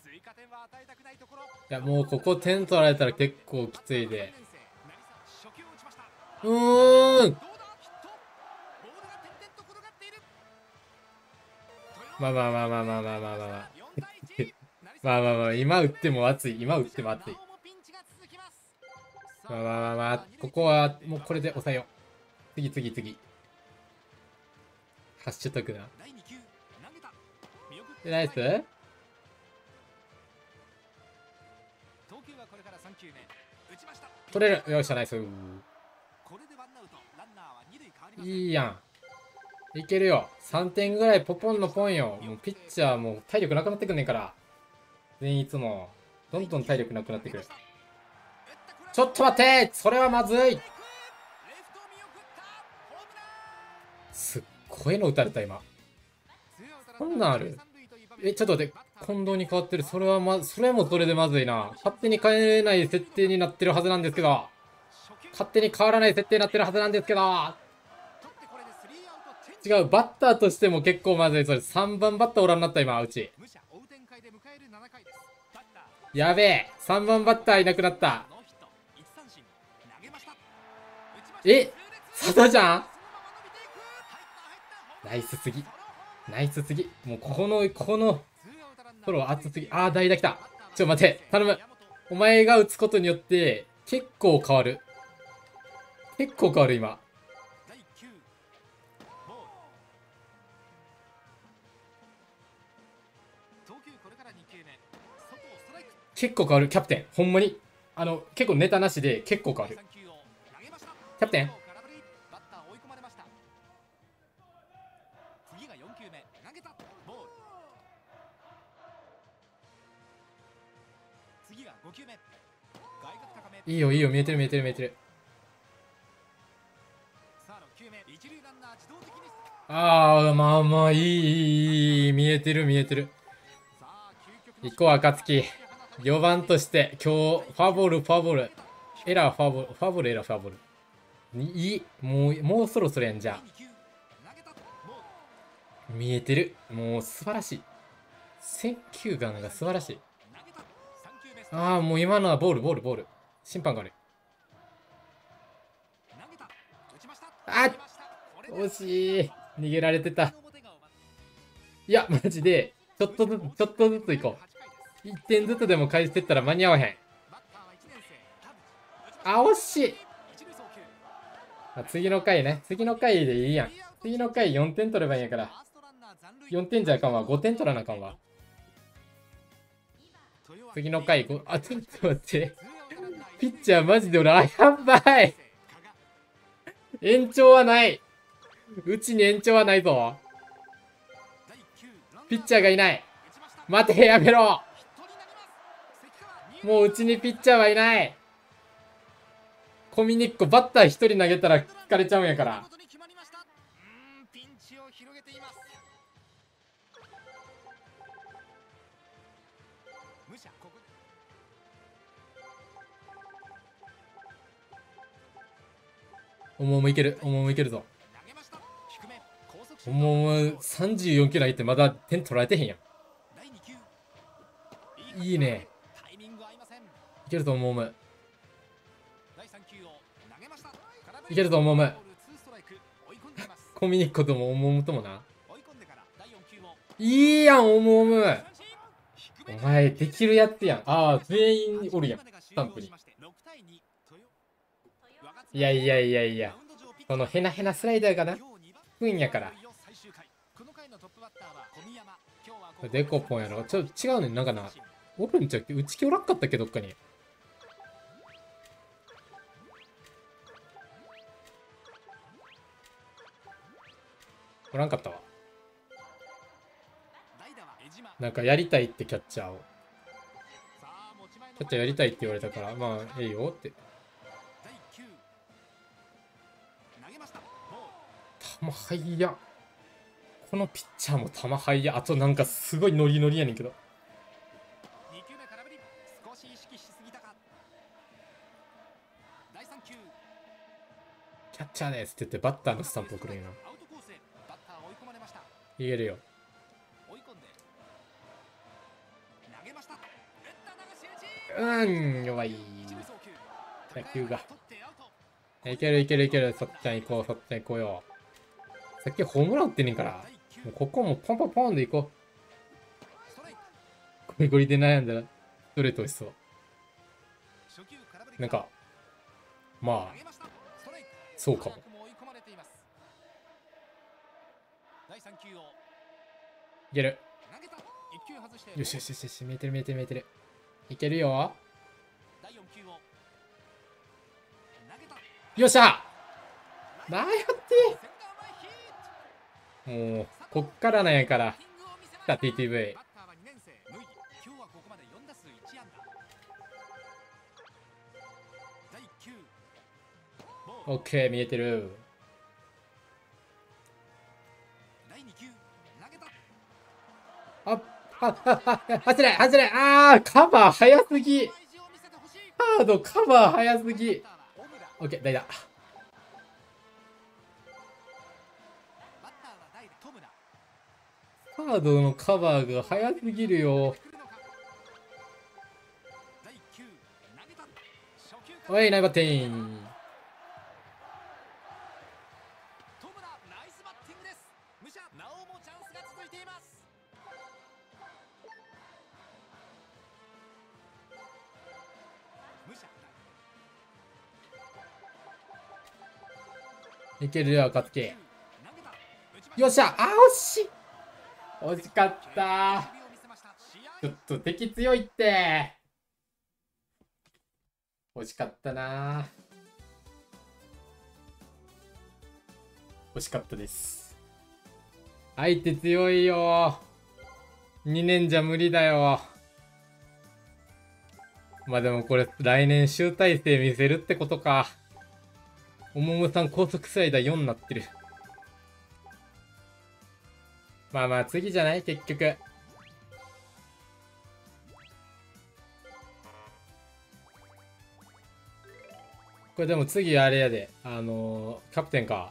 いや、もうここ点取られたら結構きついで。 まあまあまあまあまあまあまあまあまあ。まあまあまあ、今打っても熱い。今打っても熱い。まあまあまあまあ、ここはもうこれで抑えよう。次次次。ハッシュタグな。ナイス。取れる。よっしゃ、ナイス。いいやん。いけるよ。3点ぐらいポポンのポンよ。もうピッチャーもう体力なくなってくんねんから。全員いつも。どんどん体力なくなってくる。ちょっと待ってそれはまずい。すっごいの打たれた今。こんなんある？ちょっと待って。近藤に変わってる。それはそれもそれでまずいな。勝手に変えれない設定になってるはずなんですけど。勝手に変わらない設定になってるはずなんですけど。違う、バッターとしても結構まずい。それ3番バッターおらんなった今、うち。やべえ、3番バッターいなくなった。佐田じゃん。ナイスすぎ。ナイスすぎ。もうこのソロ熱すぎ。代打来た。ちょ、待て。頼む。お前が打つことによって、結構変わる。結構変わる、今。結構変わる、キャプテン。ほんまに。結構ネタなしで結構変わる。キャプテンいいよいいよ、見えてる見えてる見えてる。まあまあ、いいいい、見えてる見えてる。行こう、暁。4番として、今日、ファボル、ファボル。エラー、ファボル、ファボル、エラー、ファボル。いい。もうそろそろやんじゃん。見えてる。もう素晴らしい。選球眼が素晴らしい。もう今のはボール、ボール、ボール。審判が悪い。惜しい。逃げられてた。いや、マジで、ちょっとずつ行こう。1点ずつでも返してったら間に合わへん。惜しい。次の回ね。次の回でいいやん。次の回4点取ればいいんやから。4点じゃあかんわ。5点取らなあかんわ。次の回、ちょっと待って。ピッチャーマジで俺、やばい。延長はない。うちに延長はないぞ。ピッチャーがいない。待て、やめろ。もううちにピッチャーはいない。コミニッコ、バッター1人投げたら疲れちゃうんやから。おももいける。おももいけるぞ。おも34キロ投げてまだ点取られてへんやん。いいね。いけるぞ、おもむ。いけるぞ、おもむ。コミニッコともおもむともな。いいやん、おもむ。お前、できるやつやん。全員おるやん。スタンプに。いやいやいやいや。このヘナヘナスライダーがな。うんやから。デコポンやろ。違うねん。なんかな。おるんちゃうっけ？打ち気おらんかったっけどっかに。おらんかったわ。なんかやりたいってキャッチャーを。キャッチャーやりたいって言われたから、まあ、ええよって。球入や。このピッチャーも球入や。あとなんかすごいノリノリやねんけど。キャッチャーですって言ってバッターのスタンプ送るんやな。いけるよ。弱い。打球が。いけるいけるいける。そっちゃん行こう、そっちゃん行こうよ。さっきホームラン打ってんねんから。 もうここもポンポンポンでいこストライク。 う。ゴリゴリで悩んだら、ストレート押しそう。 初球空振り。 なんか、まあ、 投げました。ストライク。 そうかも。 早くも追い込まれています。第3球をいける。 投げた。1球外して。 よしよしよしよし、見えてる見えてる見えてる。いけるよ。 第4球を投げた。 よっしゃなんやっセンター前ヒッてもう、こっからなんやから。 ト。バッティングを見せま来た、 した。 TTV。 バッターは2年生ムイ。今日はここまで4打数1安打。第1球ボール。 オッケー、見えてる。 第2球投げた。 外れ外れあー、カバー早すぎ。 大事を見せてほしい。 ハード、カバー早すぎ。 バッターは小村。 オッケー、代打。 バッターは代打戸村。 ハードのカバーが早すぎるよ。 来るのか。第1球投げた。初球からおい、ナイバッティン。 戸村ナイスバッティングです。武者なおもチャンスが続いています。武者いけるよ、勝木。 投げた。打ちました。 よっしゃあー、惜しい。惜しかった守備を見せました。試合ちょっと敵強いって。惜しかったな。惜しかったです。相手強いよ。2年じゃ無理だよ。まあでもこれ来年集大成見せるってことか。おもむさん高速スライダー4になってる。まあまあ次じゃない結局。これでも次あれやで。キャプテンか。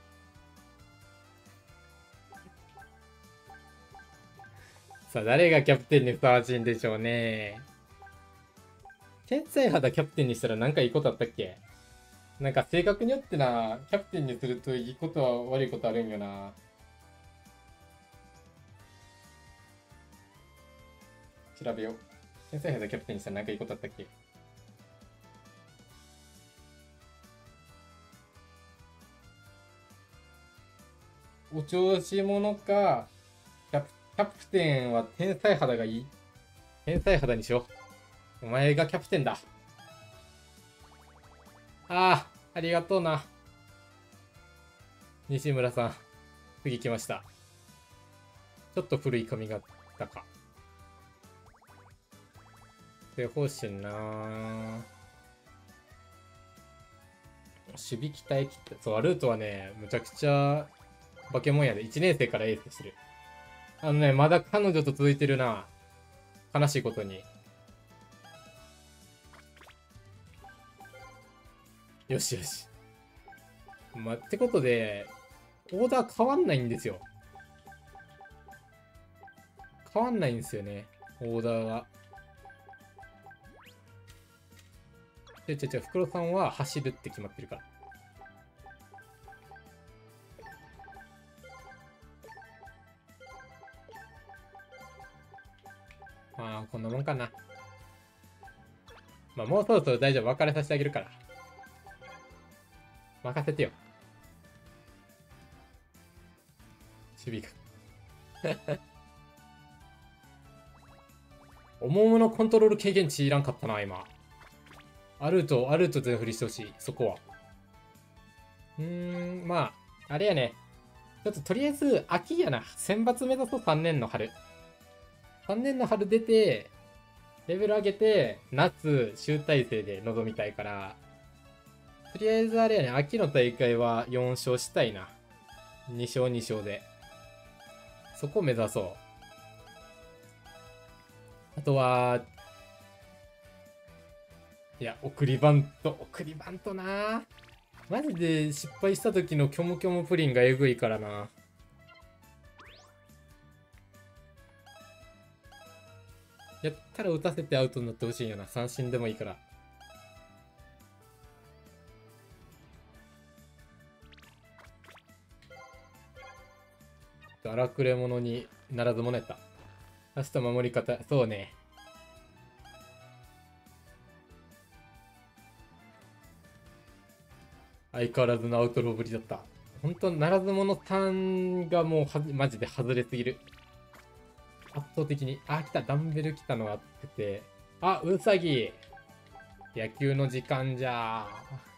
さあ誰がキャプテンにふさわしいんでしょうね。天才肌キャプテンにしたらなんかいいことあったっけ？なんか性格によってな、キャプテンにするといいことは悪いことあるんよな。調べよう。天才肌キャプテンにしたらなんかいいことあったっけ？お調子者か、キャプテンは天才肌がいい。天才肌にしよう。お前がキャプテンだ。ああ、ありがとうな。西村さん。次来ました。ちょっと古い髪型か。で、方針なー。守備鍛え切った。そう、アルートはね、むちゃくちゃ化け物やで。1年生からエースしてる。まだ彼女と続いてるな。悲しいことに。よしよし。まあ、ってことで、オーダー変わんないんですよ。変わんないんですよね。オーダーが。袋さんは走るって決まってるから。まあ、こんなもんかな。まあ、もうそろそろ大丈夫。別れさせてあげるから。任せてよ。守備が。おもむのコントロール経験値いらんかったな、今。アルート全振りしてほしい。そこは。まあ、あれやね。ちょっととりあえず、秋やな。選抜目指そう、3年の春。3年の春出て、レベル上げて、夏、集大成で臨みたいから、とりあえずあれやね、秋の大会は4勝したいな。2勝2勝で。そこ目指そう。あとは、いや、送りバントな。マジで失敗した時のキョモキョモプリンがえぐいからな。やったら打たせてアウトになってほしいんよな。三振でもいいから。 荒くれ者にならず者やった。明日守り方、そうね。相変わらずのアウトローぶりだった。ほんと、ならず者3がもうマジで外れすぎる。圧倒的に。あ、来た。ダンベル来たのがあってて。あ、うさぎ。野球の時間じゃー。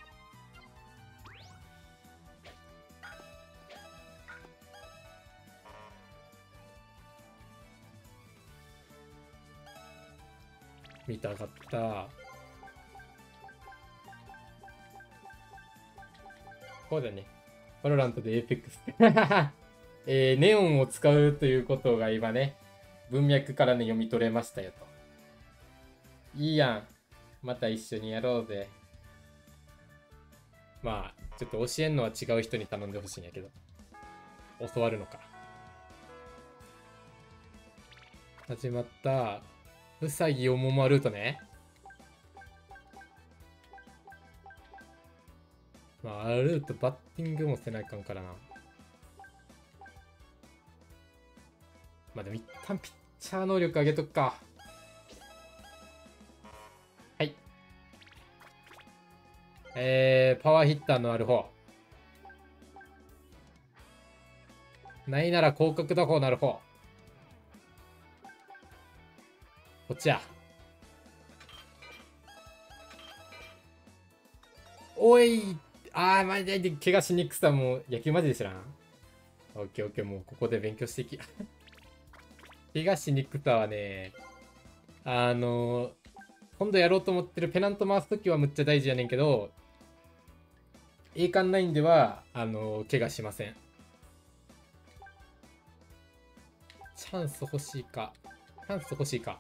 見たかった。こうだね。バロラントでエーペックス。ネオンを使うということが今ね、文脈からね、読み取れましたよと。いいやん。また一緒にやろうぜ。まあ、ちょっと教えんのは違う人に頼んでほしいんやけど。教わるのか。始まった。うさぎおもまルートね。まあ、ルートバッティングもせないかんからな。まあでも一旦ピッチャー能力上げとくか。はい。パワーヒッターのある方。ないなら広角打法のある方。こっちや。おい。マジで怪我しにくさも野球マジで知らん。オッケーオッケー、もうここで勉強していき。怪我しにくさはね、今度やろうと思ってるペナント回すときはむっちゃ大事やねんけど、栄冠9では、怪我しません。チャンス欲しいか。チャンス欲しいか。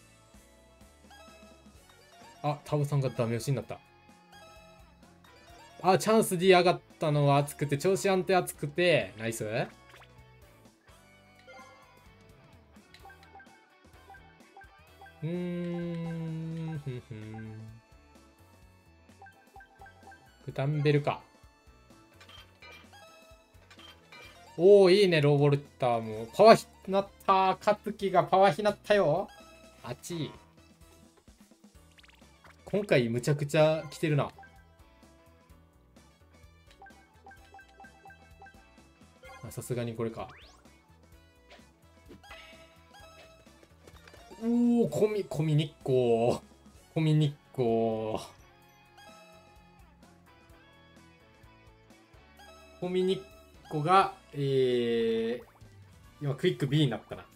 あ、タブさんがダメ押しになった。あ、チャンス D 上がったのは熱くて、調子安定熱くて、ナイス。ふんふん。ダンベルか。おー、いいね、ローボルターも。パワーヒなった。カツキがパワーヒなったよ。あっち。今回むちゃくちゃ来てるな。さすがにこれか。コミ日光。コミ日光。コミ日光が、今クイック B になったな。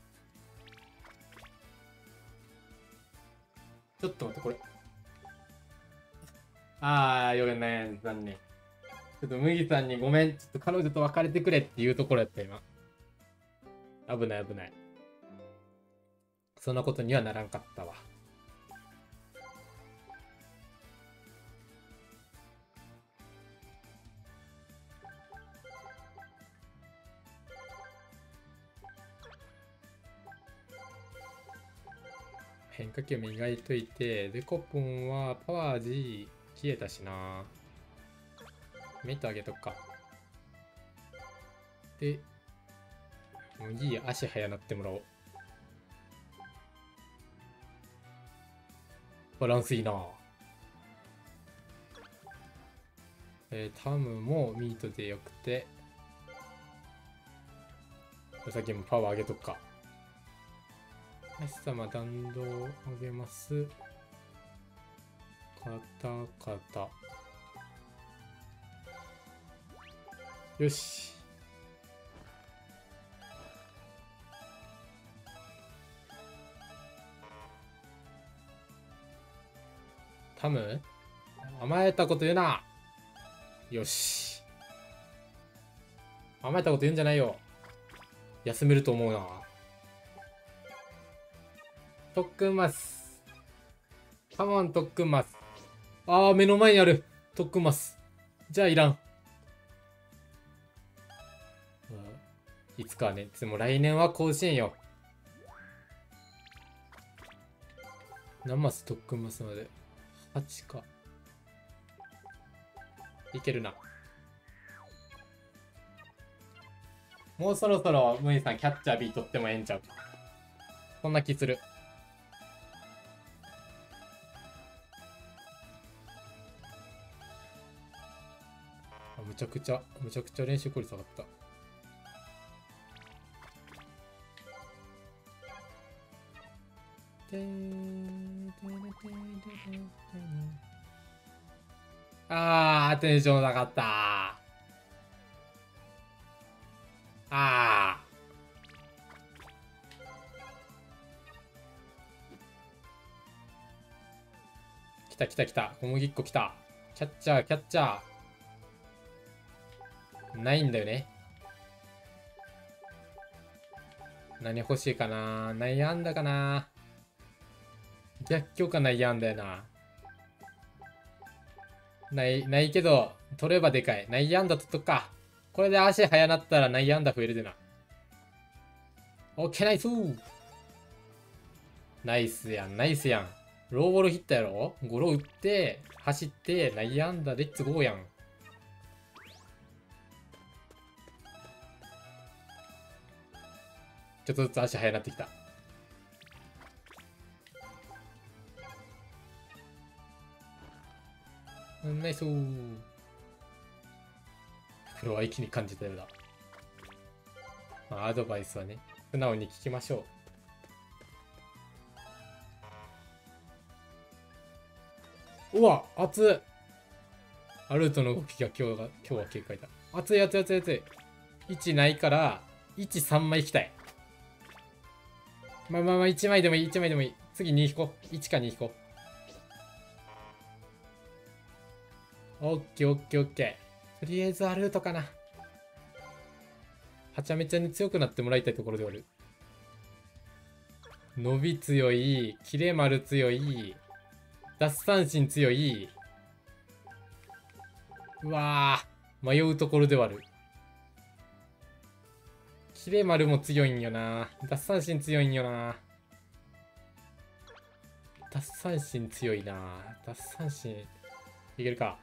ちょっと待って、これ。よくない、残念。ちょっと麦さんにごめん、ちょっと彼女と別れてくれっていうところやった、今。危ない危ない。そんなことにはならんかったわ。変化球磨いといて、デコポンはパワー G 消えたしな。メイトあげとくか。で、麦足早なってもらおう。バランスいいな。タムもミートでよくて、さっきもパワー上げとくか。足様弾道を上げます。カタカタ。よし。タム甘えたこと言うな。よし。甘えたこと言うんじゃないよ。休めると思うな。特訓マス。カモン特訓マス。目の前にある。特訓マス。じゃあいらん。いつかはね、でも来年は甲子園よ。何マス特訓マスまで。8か。いけるな。 もうそろそろムイさんキャッチャー B 取ってもええんちゃうか。そんな気する。むちゃくちゃ練習効率上がった。あー、テンションなかった。あー。来た来た来た。小麦っこ来た。キャッチャー、キャッチャー。ないんだよね。何欲しいかな。悩んだかな。逆境か悩んだよな。ないけど、取ればでかい。悩んだととか。これで足早なったら悩んだ増えるでな。オッケーナイスー。ナイスやん、ナイスやん。ローボールヒットやろ。ゴロ打って、走って、悩んだ、レッツゴーやん。ちょっとずつ足早なってきた。ナイスー。袋は一気に感じたようだ。まあ、アドバイスはね、素直に聞きましょう。うわ、熱っ。アルトの動きが今日は警戒だ。熱い熱い熱い熱い。1ないから、1、3枚引きたい。まあ、1枚でもいい、1枚でもいい。次2引こう。1か2引こう。オッケーオッケーオッケー。とりあえずアルートかな。はちゃめちゃに強くなってもらいたいところである。伸び強い、キレ丸強い、奪三振強い。うわぁ、迷うところではある。キレ丸も強いんよな。奪三振強いんよな。奪三振強いな。奪三振、いけるか。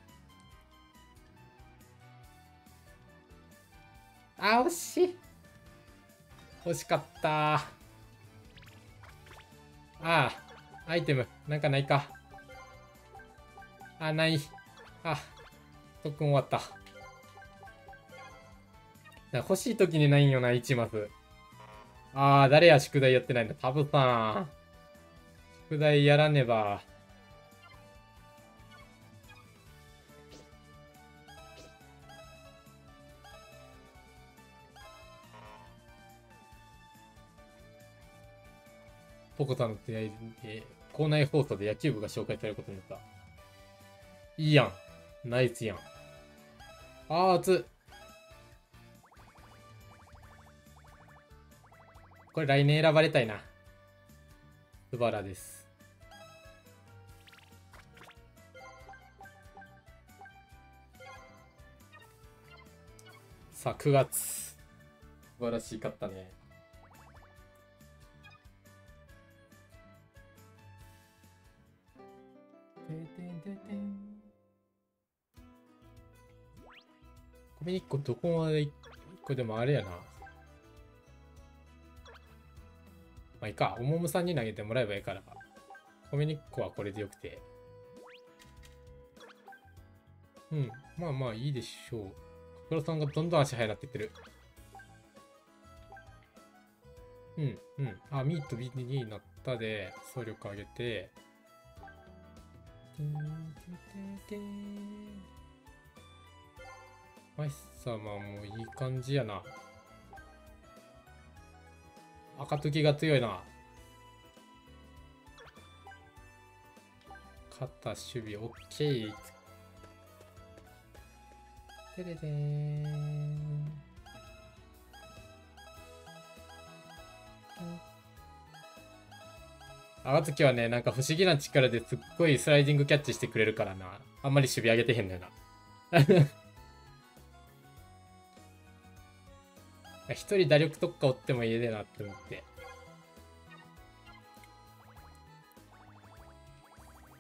あ、惜しい。惜しかった。ああ、アイテム、なんかないか。あ、ない。あ、特訓終わった。欲しい時にないんよな、1マス。ああ、誰や宿題やってないんだ。タブさん。宿題やらねば。ポコタの出会いで、校内放送で野球部が紹介されることになった。いいやん。ナイスやん。あー、熱っ。これ来年選ばれたいな。スバラです。さあ、9月。素晴らしかったね。コミニッコどこまで行くでもあれやな。まあいいか。おもむさんに投げてもらえばいいから。コミニッコはこれでよくて。うん。まあまあいいでしょう。カクラさんがどんどん足速くなっていってる。うんうん。あ、ミート B になったで、総力上げて。マイ様もいい感じやな。赤時が強いな。肩守備 OK。てれれーん。赤月はね、なんか不思議な力ですっごいスライディングキャッチしてくれるからな。あんまり守備上げてへんのよな。一人打力特化追ってもいいでなって思って。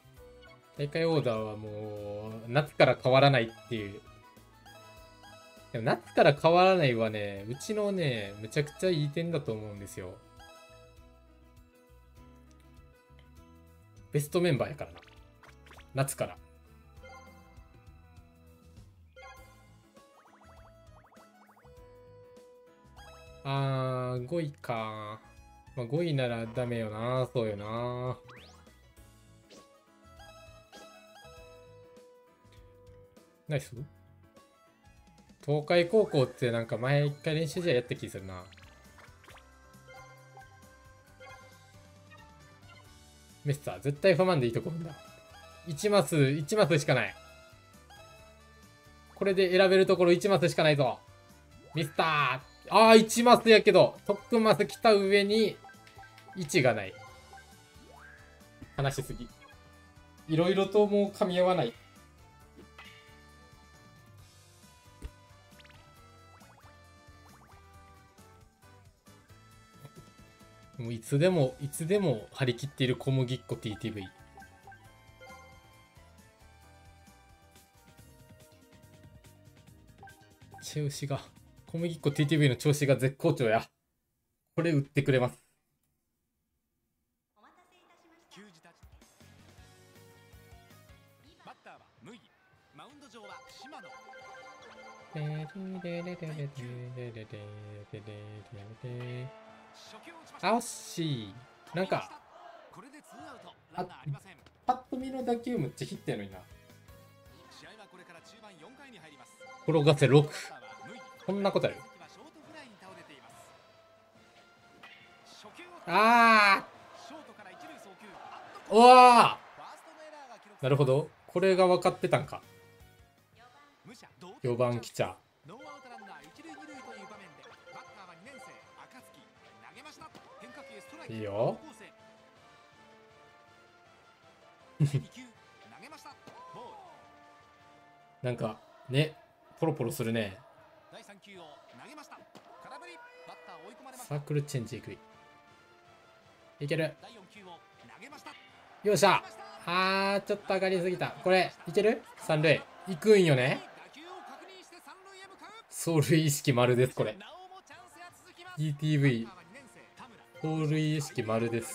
大会オーダーはもう、夏から変わらないっていう。 でも夏から変わらないはね、うちのね、むちゃくちゃいい点だと思うんですよ。ベストメンバーやからな。夏から。5位か。まあ、5位ならダメよな。そうよな。ナイス。東海高校ってなんか前一回練習試合やった気するな。メッサー、絶対ファマンでいいとこんだ。1マスしかない。これで選べるところ1マスしかないぞ。ミスター。1マスやけど、特マス来た上に1がない。話しすぎ。いろいろともう噛み合わない。もういつでも張り切っている小麦っこ TTV。調子が、小麦っこ TTV の調子が絶好調や。これ売ってくれます。 球児たち。バッターは麦。マウンド上は島野。 惜しい。なんか、 これでツーアウト。ランナーありません。 パッと見の打球むっちゃヒットやのにな。 試合はこれから中盤4回に入ります。 転がせ6。こんなことある。おわー、なるほど。これが分かってたんか。4番来ちゃう。いいよ。なんかね、ポロポロするね。サークルチェンジいく。いける。よっしゃ。ちょっと上がりすぎた。これいける？三塁行くんよね。走塁意識丸です。これ TTV 走塁意識丸です。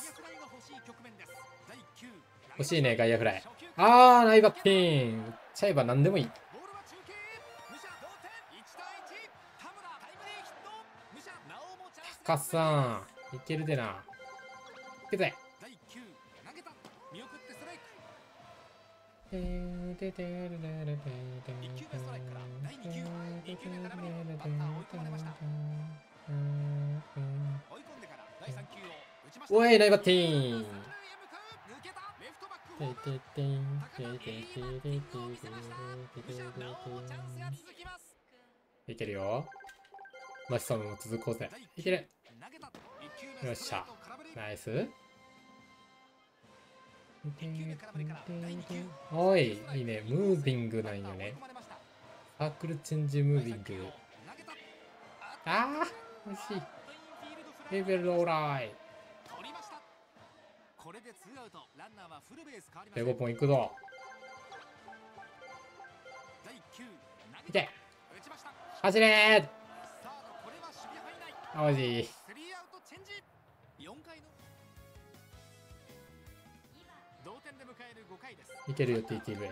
欲しいね、外野フライ。ナイバッティン。チャイバ何でもいい。高さんいけるでな。いけぜ。おい、ナイバッティン。いけるよ。マシソンも続こうぜ。いける。よっしゃ。ナイス。おい、いいね。ムービングなんよね。サークルチェンジムービング。惜しい。レベルオーライ。で5本いくぞ。いけ。走れー。惜しい。いけるよ TTV。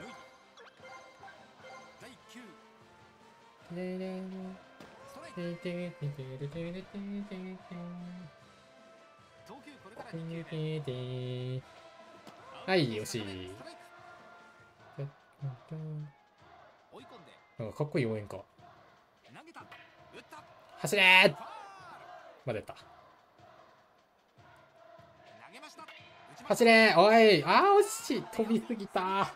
はい、惜しい。なんかかっこいい応援か。走れー。まだやった。走れー。おい、惜しい。飛びすぎた。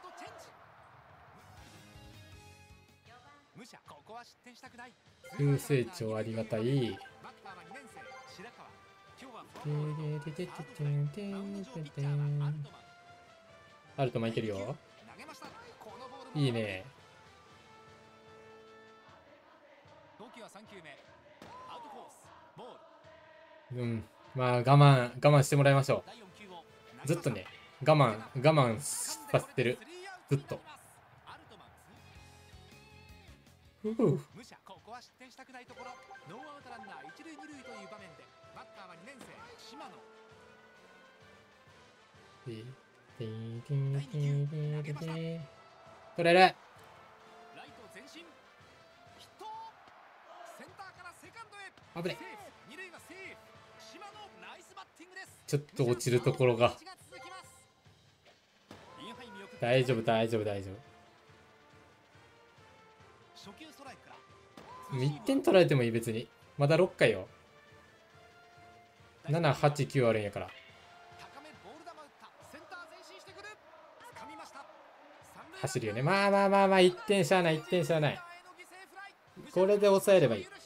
急成長ありがたい。アルトマいけるよ。いいね。まあ我慢してもらいましょう。ずっとね、我慢させてる。ずっと。 武者ここは失点したくないところ。ノーアウトランナー一塁二塁という場面でバッターは2年生島野。 取れる。 ライト前進ヒット。センターからセカンドへ。 危ね。 セーフ二塁はセーフ。島野ナイスバッティングです。 ちょっと落ちるところが。大丈夫大丈夫大丈夫。1点取られてもいい別に。まだ6回よ。7、8、9あるんやから。走るよね。まあまあまあまあ、1点しゃあない、1点しゃあない。これで抑えればいい。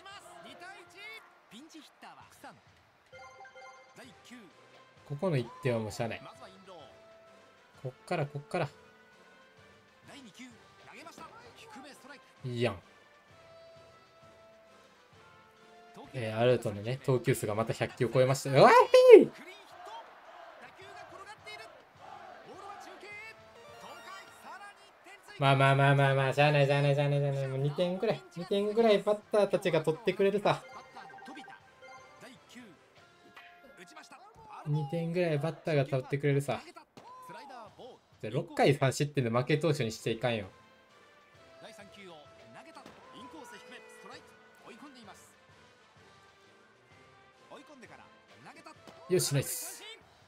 ここの1点はもうしゃあない。こっからこっから。いいやん。アルトのね、投球数がまた100球を超えました。うわい！まあまあまあまあまあ、しゃあないしゃあないしゃあないしゃあない。もう2点ぐらい、2点ぐらいバッターたちが取ってくれるさ。2点ぐらいバッターが取ってくれるさ。じゃあ6回3失点で負け投手にしていかんよ。よし、ナイス。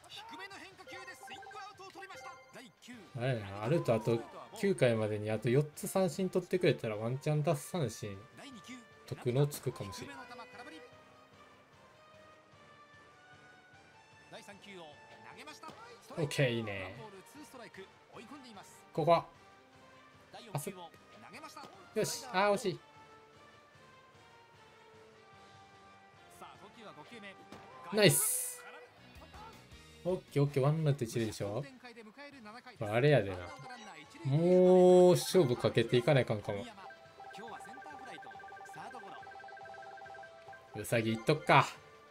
あれな、あるとあと9回までにあと4つ三振取ってくれたらワンチャン奪三振得のつくかもしれない。オッケー、いいね。ここ。よし、あー惜しい。ナイス。オッケーオッケー、ワンアウト一塁でしょ。あれやでな。もう勝負かけていかないかんかも。うさぎいっとくか。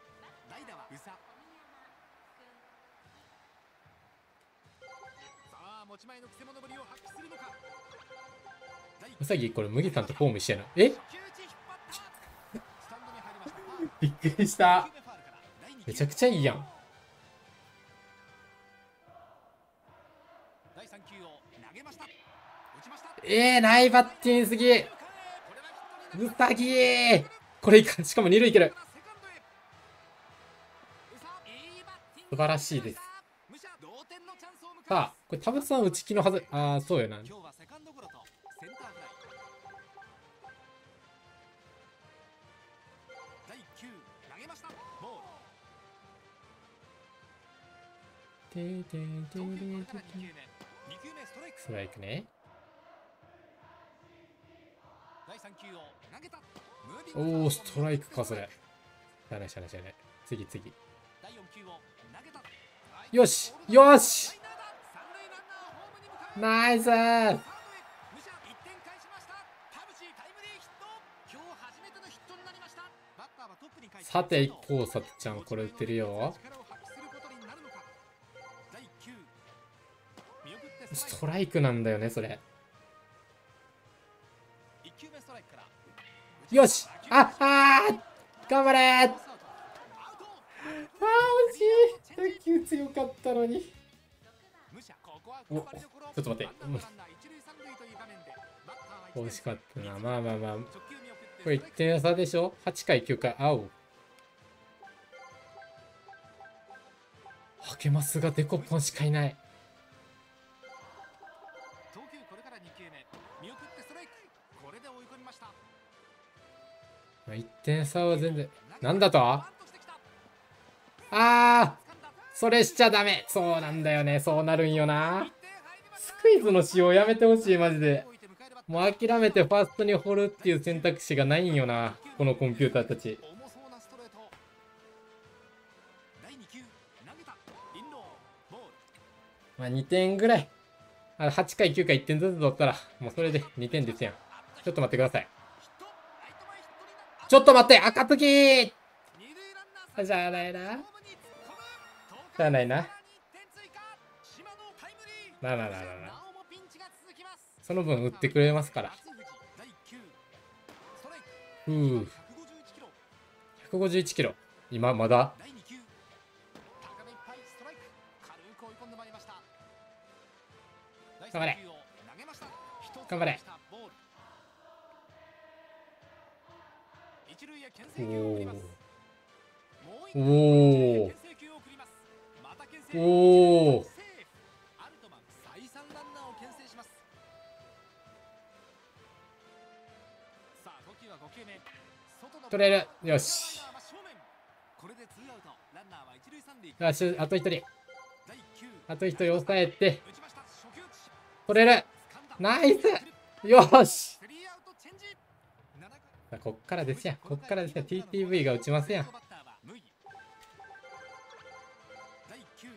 うさぎこれ麦さんとフォーム一緒やな。えびっくりした。めちゃくちゃいいやん。ナイバッティンすぎ。うさぎー。これいかん。しかも二塁いける。素晴らしいです。さあ、これ田淵さん打ち気のはず。ああ、そうよな。ストライクね。おお、ストライクか、それ。しゃあないしゃあないしゃあない。次次。よしよしナイスー。さて、一方、さてちゃん、これ打ってるよ。ストライクなんだよね、それ。よし頑張れー。惜しい。打球強かったのに。お、ちょっと待って。惜しかったな。まあまあまあ。これ1点差でしょ ?8 回、9回。青。ハケマスがデコポンしかいない。1点差は全然。なんだとそれしちゃダメ。そうなんだよね。そうなるんよな。スクイズの使用やめてほしい、マジで。もう諦めてファーストに掘るっていう選択肢がないんよな。このコンピューターたち。まあ2点ぐらい。8回、9回1点ずつ取ったら、もうそれで2点ですやん。ちょっと待ってください。ちょっと待って、赤月ー。じゃあないな。じゃあないな。まあまあまあまあまあ。その分打ってくれますから。 う151キロ。今まだ。 第2球高めいっぱいストライク軽く追い込んでまいりました。 頑張れ第3球を投げました。 頑張れ。 ボール一塁へ牽制球を送ります。もう一回おお牽制球を送ります。また牽制おおセーフ。アルトマン再三ランナーを牽制します。さあ投球は5球目。外の取れる。よし。 これでツーアウト。ランナーは一塁三塁。 よし、あと1人。 第1球あと1人抑えて。 打ちました。初球打ち取れる。 掴んだ。 ナイス。よし。 スリーアウトチェンジ。 こっからですやん。こっからですやん。TTV が打ちますやん。 バッターは麦。第1球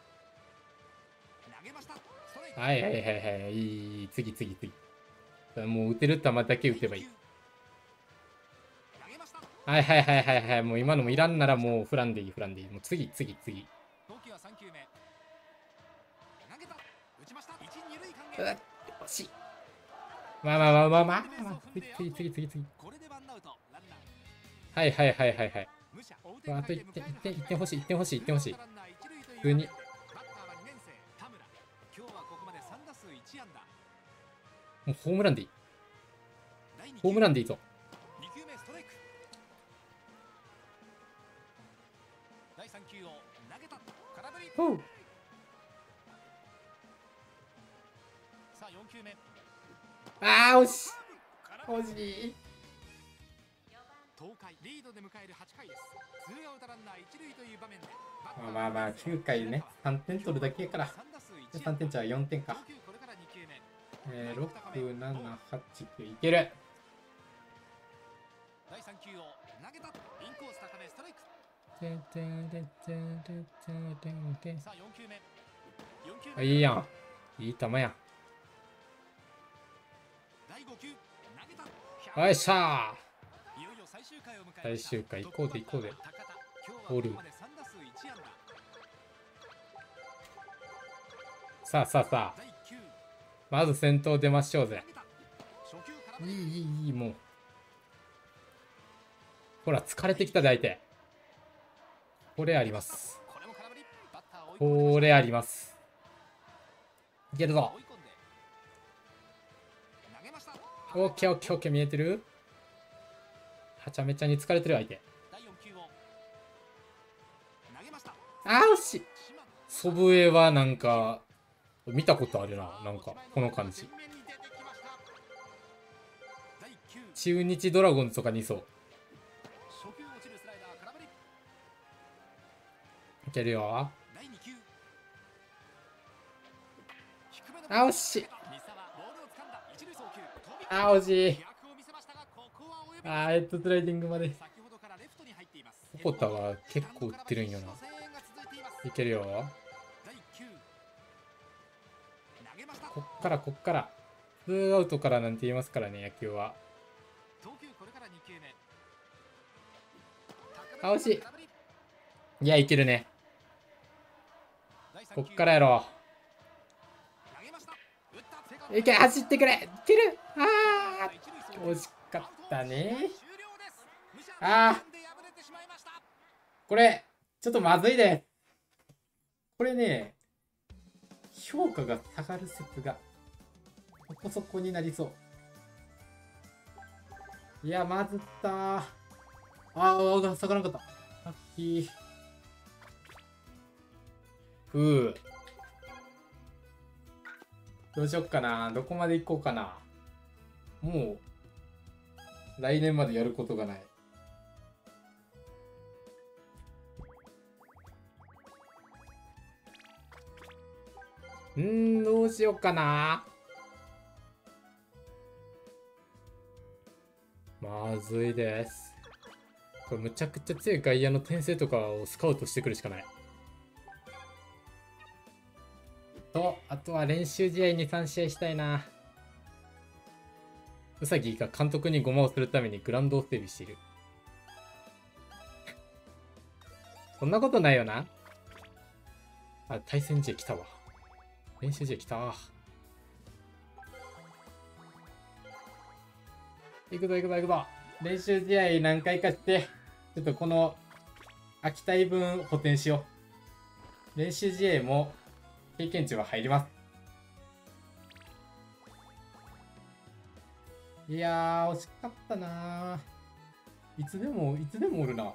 投げました。ストライク。 はいはいはいはい。いい。次。もう打てる球だけ打てばいい。 投げました。 はいはいはいはいはい。もう今のもいらんならもうフランでいい。もう次。 投球は3球目。投げた。打ちました。1、2塁間へ。 惜しい。まあ。次。 これでワンアウト。ランナーはい。 無者追うあと1点欲しい。 ランナー一塁という普通に。 バッターは2年生田村。今日はここまで3打数1安打。 もうホームランでいい。 第2球ホームランでいいぞ。 2球目ストライク。第3球を投げた。空振り。 ほう。 さあ4球目。 あー、惜しい。 空振り。 惜しい。 東海リードで迎える8回です。ツーアウトランナー一塁という場面でまあ、9回ね。3点取るだけやから。3点じゃ4点か。 これから2球目。 6、7、8、9。いける。 第3球を投げた。インコース高めストライク。さあ4球目。4球目。 いいやん。いい球やん。 第5球投げた。 よっしゃいよいよ最終回を迎えました。 最終回行こうで。 高田。今日はここまで3打数1安打。 さあ。 第1球まず先頭出ましょうぜ。 投げた。初球からいい、もう。ほら、疲れてきたで相手。これあります。 これも空振り。バッター追い込んでました。 これあります。いけるぞ。 追い込んで投げました。 オッケー。見えてる？はちゃめちゃに疲れてる相手。 第4球を投げました。 あー、惜しい。祖父江はなんか、見たことあるな。なんか、この感じ。中日ドラゴンズとかにいそう。いけるよ。あ、惜しい。あ、惜しい。ヘッドスライディングまで。ポポタは結構打ってるんよな。いけるよ。こっから。ツーアウトからなんて言いますからね、野球は。あ、惜しい。いや、いけるね。こっからやろう。いけ、走ってくれ。いける。あー、惜しかったね。これ、ちょっとまずいです。これね、評価が下がる説が、そこそこになりそう。いや、まずったー。下がらなかった。ラッキー。どうしよっかな。どこまで行こうかな。もう、来年までやることがない。どうしようかな。まずいです。これむちゃくちゃ強い外野の転生とかをスカウトしてくるしかない。あとは練習試合に3試合したいな。うさぎが監督にごまをするためにグラウンドを整備している。そんなことないよな。あ、対戦試合来たわ。練習試合来たわ。行くぞ。 練習試合何回かして、ちょっとこの秋田い分補填しよう。練習試合も経験値は入ります。いやー、惜しかったなー。いつでもおるな。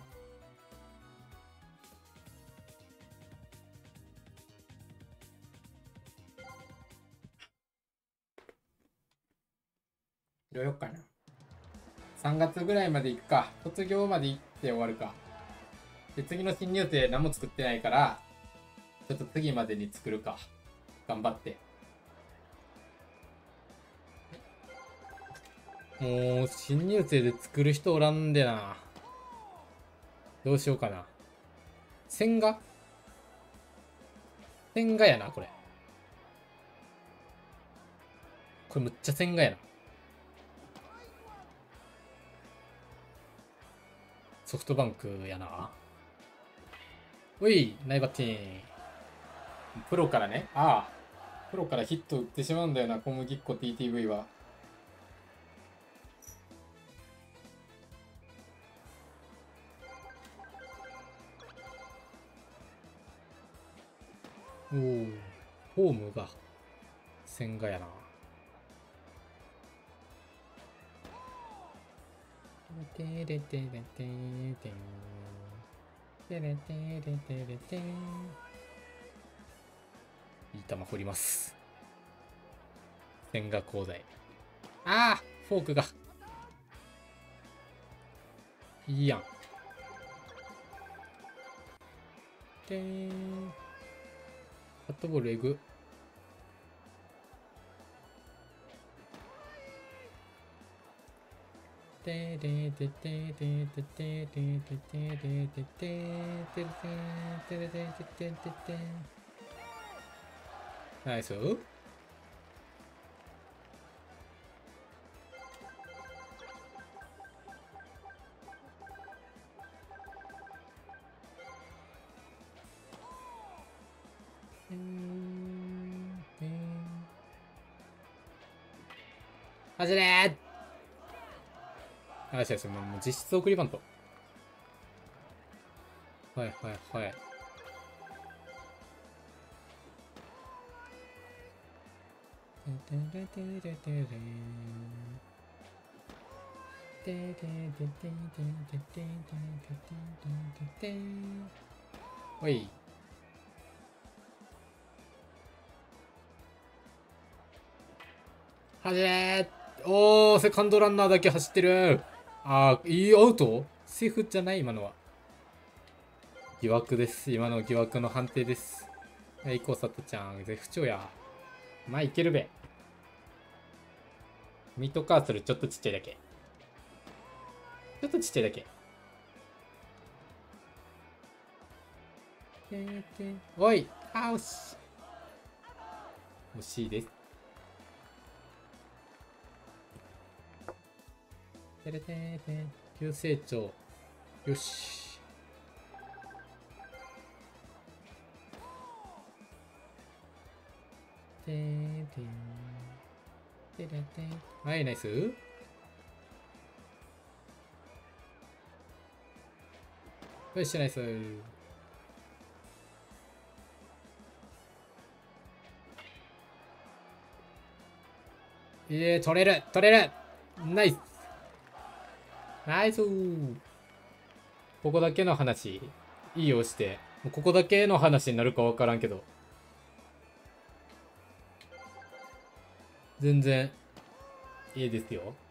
どうよっかな。3月ぐらいまで行くか。卒業まで行って終わるか。で、次の新入生何も作ってないから、ちょっと次までに作るか。頑張って。もう、新入生で作る人おらんでな。どうしようかな。線画やな、これ。これむっちゃ線画やな。ソフトバンクやな。おい、ナイバッティン。プロからね。ああ。プロからヒット打ってしまうんだよな、小麦っこ TTV は。おお、フォームが線画やな。てれてれてれてん。てれてれてれてん。いい球振ります。線画鋼材。ああ、フォークが。いいやん。てーん。カットボールエグ。てれててててててててててててててて。ナイス。走れー。よしよし、もう実質送りバント。はいはいはい。おい。はじれー。おー、セカンドランナーだけ走ってる。あー、いいアウトセーフじゃない今のは。疑惑です。今の疑惑の判定です。はい、行こう、サトちゃん。絶不調や。まあ、いけるべ。ミートカーソルちょっとちっちゃいだけ。ちょっとちっちゃいだけ。おい。あー、惜しい。惜しいです。てれてーてー。急成長。よし。てーてー。てれてー。はい、ナイス。よし、ナイス。取れるナイスナイスここだけの話、いい押して、もうここだけの話になるかわからんけど。全然、いいですよ。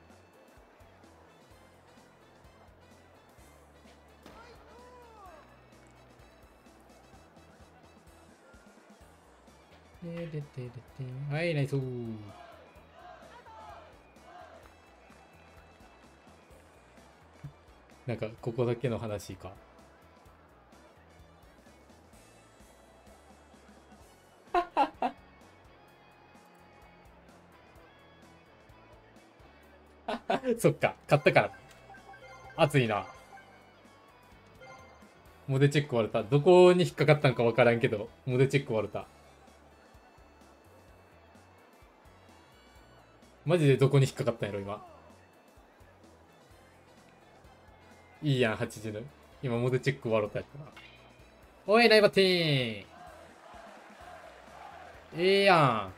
はい、ナイスなんか、ここだけの話か。そっか、買ったから。熱いな。モデチェック割れた。どこに引っかかったんかわからんけど、モデチェック割れた。マジでどこに引っかかったんやろ、今。 いいやん、80の。今、モデチェック終わろうとやったな。おい、ナイバティーン。ええやん。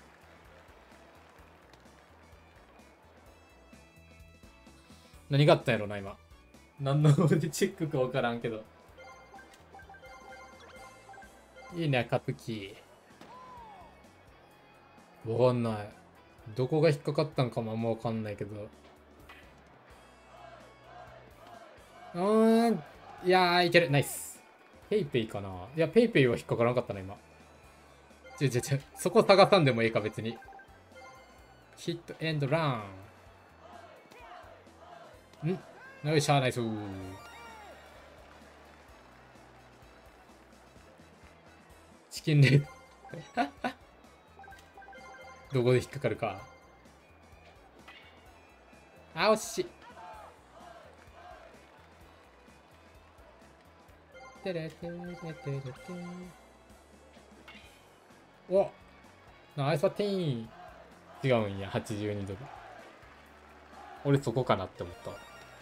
何があったんやろな、今。何のモデチェックかわからんけど。いいね、カプキー。わかんない。どこが引っかかったんかもあんまわかんないけど。いやー、いける。ナイス。ペイペイかな。いや、ペイペイは引っかからなかったな、今。そこ探さんでもいいか、別に。ヒットエンドラン。よいしょ、ナイス。チキンレース。どこで引っかかるか。あ、惜しい。てれてれてれて。お、ナイスパッティン。違うんや、82ドル。俺そこかなって思った。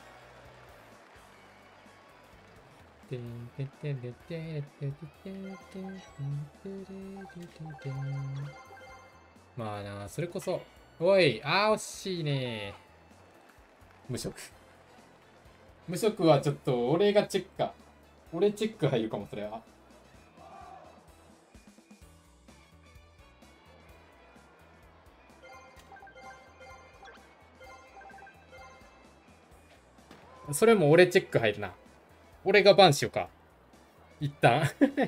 まあな、それこそ。おい、惜しいね。無職。無職はちょっと、俺がチェックか。俺チェック入るかも、それは。それも俺チェック入るな。俺がバンしようか。一旦。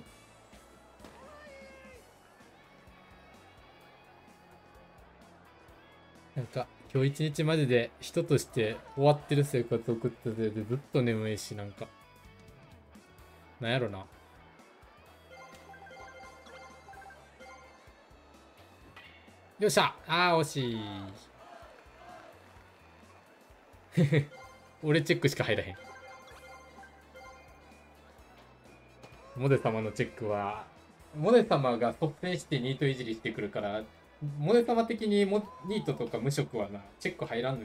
なんか、今日一日マジで人として終わってる生活を送っててずっと眠いし、なんか。なんやろな。よっしゃ惜しい。俺チェックしか入らへん。モデ様のチェックは、モデ様が率先してニートいじりしてくるから、モデ様的にニートとか無職はな、チェック入らんのよ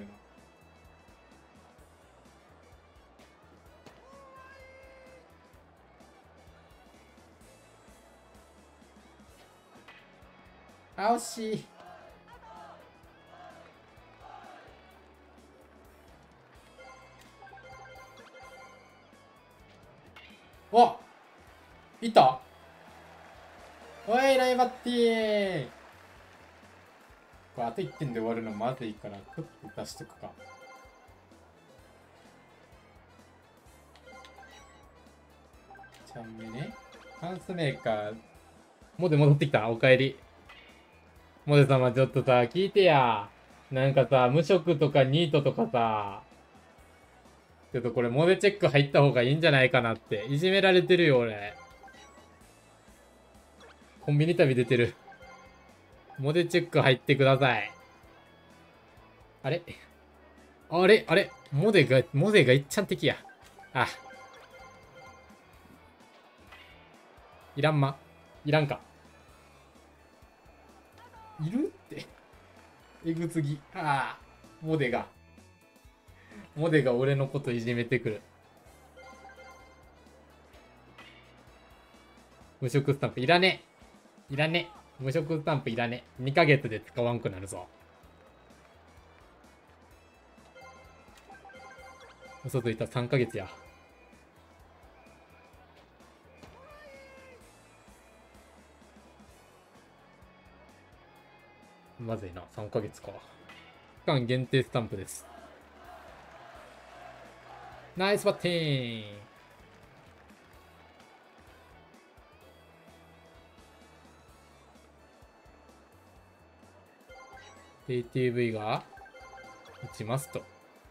な。惜しい。お、いた。おい、ライバッティー。これあと1点で終わるのまずいから、ちょっと出しとくか。ちゃんめね。ハンスメーカー。モデ戻ってきた。おかえり。モデ様ちょっとさ、聞いてや。なんかさ、無職とかニートとかさ、ちょっとこれモデチェック入った方がいいんじゃないかなって。いじめられてるよ、俺。コンビニ旅出てる。モデチェック入ってください。あれあれモデがいっちゃん敵や。あ。いらんか。いるって。えぐすぎ。モデが俺のこといじめてくる。無職スタンプいらねえ。無職スタンプいらねえ。2ヶ月で使わんくなるぞ。嘘ついた。3ヶ月や。まずいな。3ヶ月か。期間限定スタンプです。ナイスバッティング。ATV が打ちますと。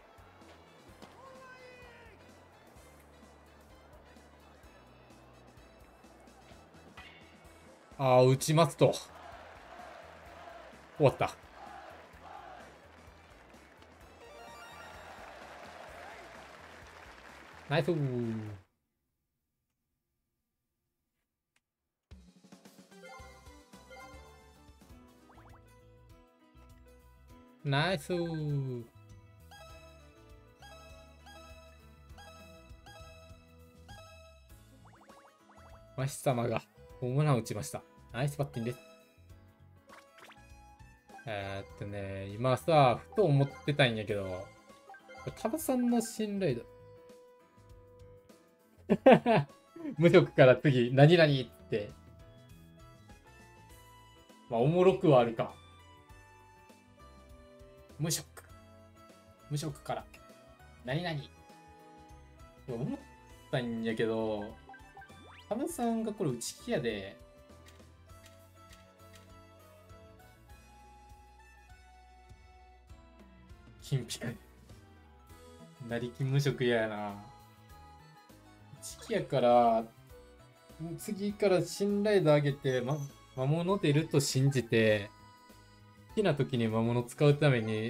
打ちますと。終わった。ナイスー。ナイスー。 マシ様がホームラン打ちました。ナイスバッティングです。今さ、ふと思ってたんやけど、タバさんの信頼度。無職から次、何々って。まあ、おもろくはあるか。無職。無職から、何々。思ったんやけど、タバさんがこれ打ち気やで、金ピカ。なりき無職嫌やな。時期やから、次から信頼度上げて、魔物出ると信じて、好きな時に魔物使うために、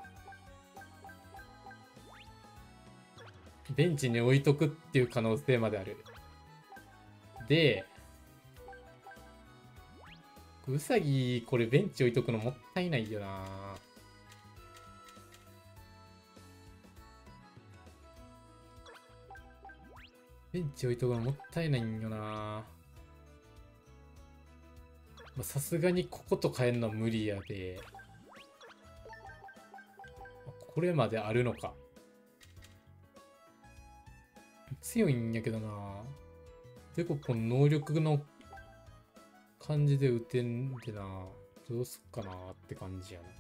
ベンチに置いとくっていう可能性まである。で、ウサギ、これベンチ置いとくのもったいないよな。ベンチ置いとくのもったいないんよな。さすがにここと変えるのは無理やで。これまであるのか。強いんやけどな。でここ能力の感じで打てんでな。どうすっかなって感じやな。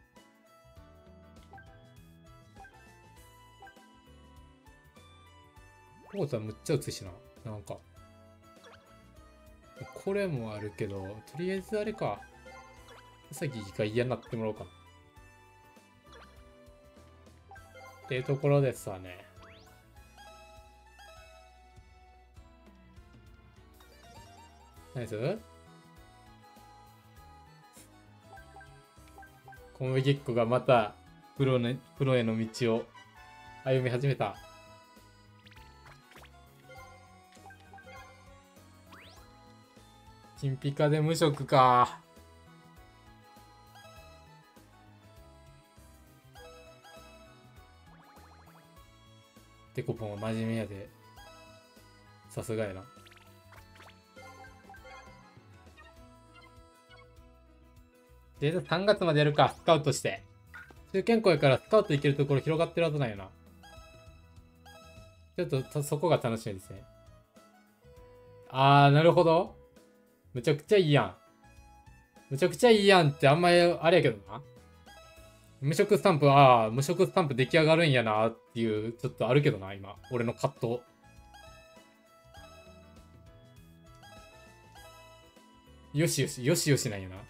ポコさんむっちゃ打つしな。なんか。これもあるけど、とりあえずあれか。ウサギが嫌になってもらおうかな。っていうところですわね。ナイス？小麦っ子がまたプロへの道を歩み始めた。金ピカで無職か。デコポンは真面目やで。さすがやな。で、3月までやるか、スカウトして。中堅校やからスカウト行けるところ広がってるはずなんよな。ちょっとそこが楽しみですね。なるほど。むちゃくちゃいいやん。むちゃくちゃいいやんってあんまりあれやけどな。無色スタンプ、無色スタンプ出来上がるんやなっていう、ちょっとあるけどな、今。俺の葛藤。よしよし、よしよしなんやな。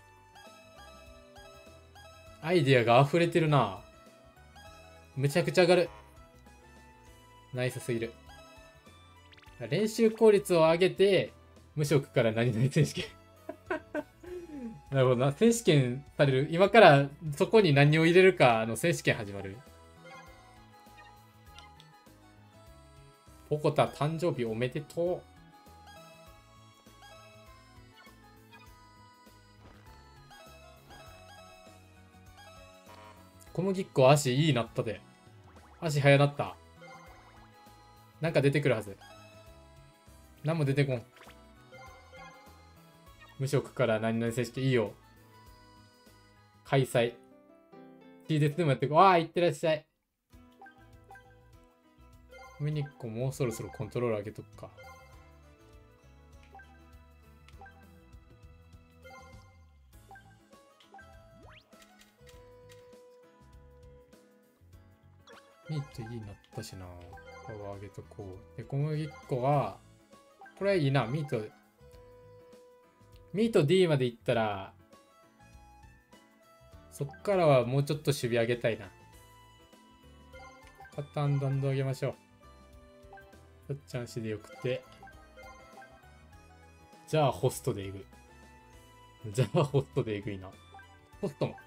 アイディアが溢れてるな。むちゃくちゃ上がる。ナイスすぎる。練習効率を上げて、無職から何々選手権。なるほどな。選手権される。今からそこに何を入れるかの選手権始まる。ポコタ誕生日おめでとう。小麦っ子足いいなったで。足早なった。なんか出てくるはず。何も出てこん。無職から何々選手権いいよ。開催。T 絶でもやってこう。いってらっしゃい。小麦っ子もうそろそろコントロール上げとくか。ミートいいなったしな。パワー上げとこう。で、小麦っ子は、これいいな。ミート D までいったら、そっからはもうちょっと守備上げたいな。パターンどんどん上げましょう。よっちゃんしでよくて。じゃあホストでえぐい。じゃあホストでえぐいな。ホストも。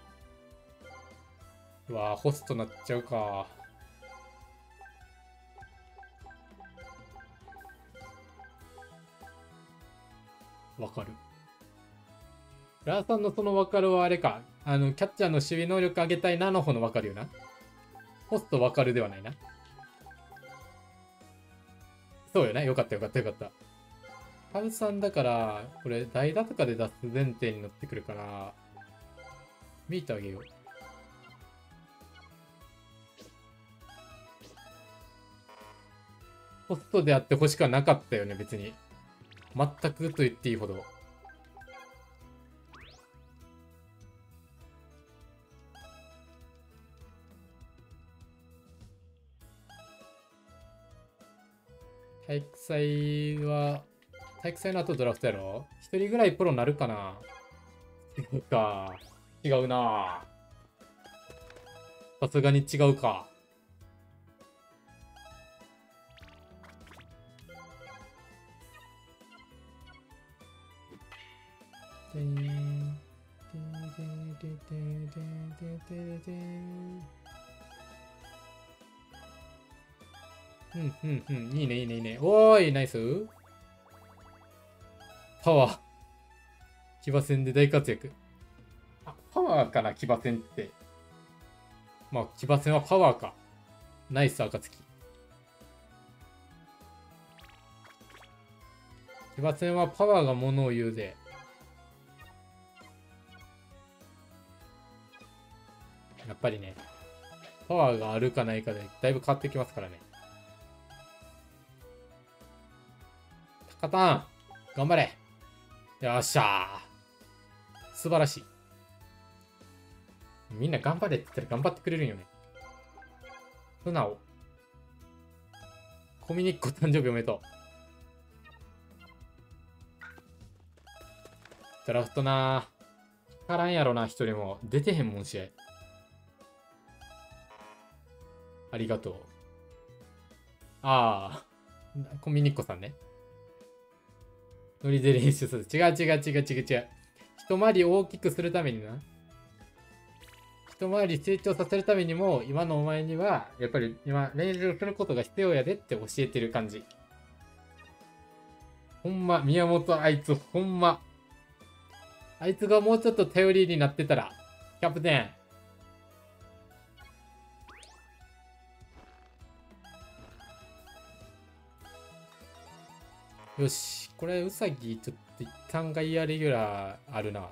うわぁ、ホストなっちゃうか。わかる。ラーさんのそのわかるはあれか。キャッチャーの守備能力上げたいなの方のわかるよな。ホストわかるではないな。そうよね。よかったよかったよかった。 ハウさんだから、これ代打とかで出す前提に乗ってくるから、ミートあげよう。ホストであってほしくはなかったよね、別に。全くと言っていいほど。体育祭は、体育祭の後ドラフトやろ？一人ぐらいプロになるかな？違うか。違うな。さすがに違うか。いいね、いいね、いいね。おーい、ナイス。パワー。騎馬戦で大活躍。あ、パワーかな、騎馬戦って。まあ、騎馬戦はパワーか。ナイス、暁。騎馬戦はパワーがものを言うぜ。やっぱりね、パワーがあるかないかでだいぶ変わってきますからね。高タ頑張れ。よっしゃー。素晴らしい。みんな頑張れって言ったら頑張ってくれるんよね。素直。コミニッコ誕生日おめでとう。ドラフトなー。からんやろな、一人も。出てへんもん、試合。ありがとう。ああ、コミニッコさんね。ノリで練習する。違う。一回り大きくするためにな。一回り成長させるためにも、今のお前には、やっぱり今練習することが必要やでって教えてる感じ。ほんま、宮本あいつ、ほんま。あいつがもうちょっと頼りになってたら、キャプテン。よし。これ、うさぎ、ちょっと一旦外野レギュラーあるな。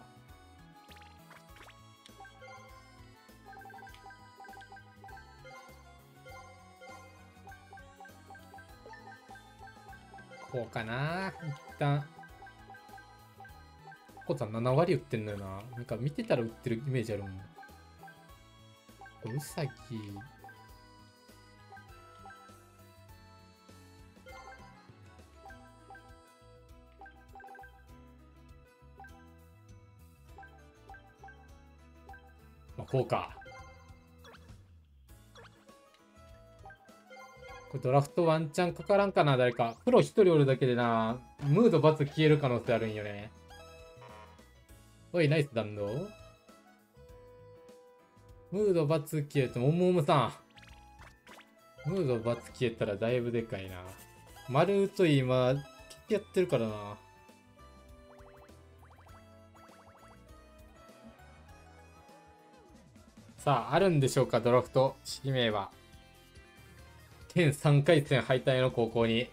こうかな。一旦。コタ7割打ってんのよな。なんか見てたら打ってるイメージあるもん。うさぎ。まあ、こうか。これドラフトワンチャンかからんかな、誰か。プロ一人おるだけでな、ムード×消える可能性あるんよね。おい、ナイス弾道。ムード×消えると、ももむさん。ムード×消えたらだいぶでかいな。丸と今、やってるからな。さあ、あるんでしょうか、ドラフト指名は。県3回戦敗退の高校に。